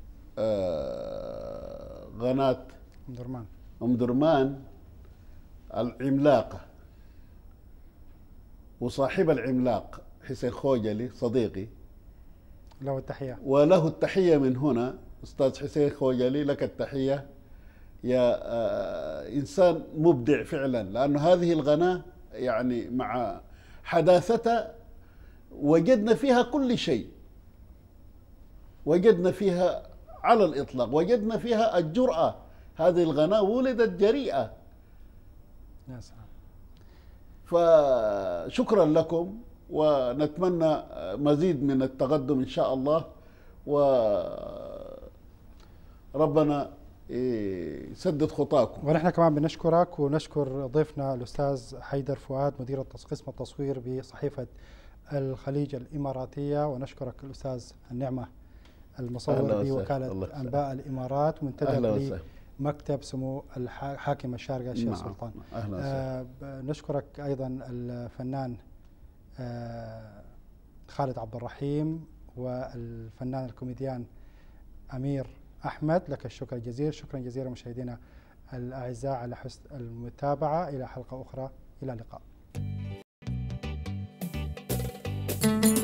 C: آه، قناة
A: أم درمان.
C: أم درمان العملاقة وصاحب العملاق حسين خوجلي صديقي،
A: له التحيه.
C: وله التحية من هنا. أستاذ حسين خوجلي لك التحية يا آه، إنسان مبدع فعلا، لأنه هذه القناة يعني مع حداثتها وجدنا فيها كل شيء، وجدنا فيها على الإطلاق، وجدنا فيها الجرأة. هذه القناة ولدت جريئة.
A: يا سلام.
C: فشكرا لكم، ونتمنى مزيد من التقدم إن شاء الله، وربنا يسدد خطاكم.
A: ونحن كمان بنشكرك ونشكر ضيفنا الاستاذ حيدر فؤاد مدير التص- قسم التصوير بصحيفه الخليج الاماراتيه، ونشكرك الاستاذ النعمه المصور
C: أهلا وسهلا. الله
A: بوكاله
C: يسلمك.
A: انباء الامارات،
C: أهلا
A: ومنتدب
C: وسهلا.
A: لمكتب سمو الح- حاكم الشارقه الشيخ
C: نعم.
A: سلطان.
C: أهلا وسهلا.
A: آه ب- نشكرك ايضا الفنان آه خالد عبد الرحيم، والفنان الكوميديان امير احمد. لك الشكر الجزيل. شكرا جزيلا مشاهدينا الاعزاء على حسن المتابعه. الى حلقه اخرى، الى اللقاء.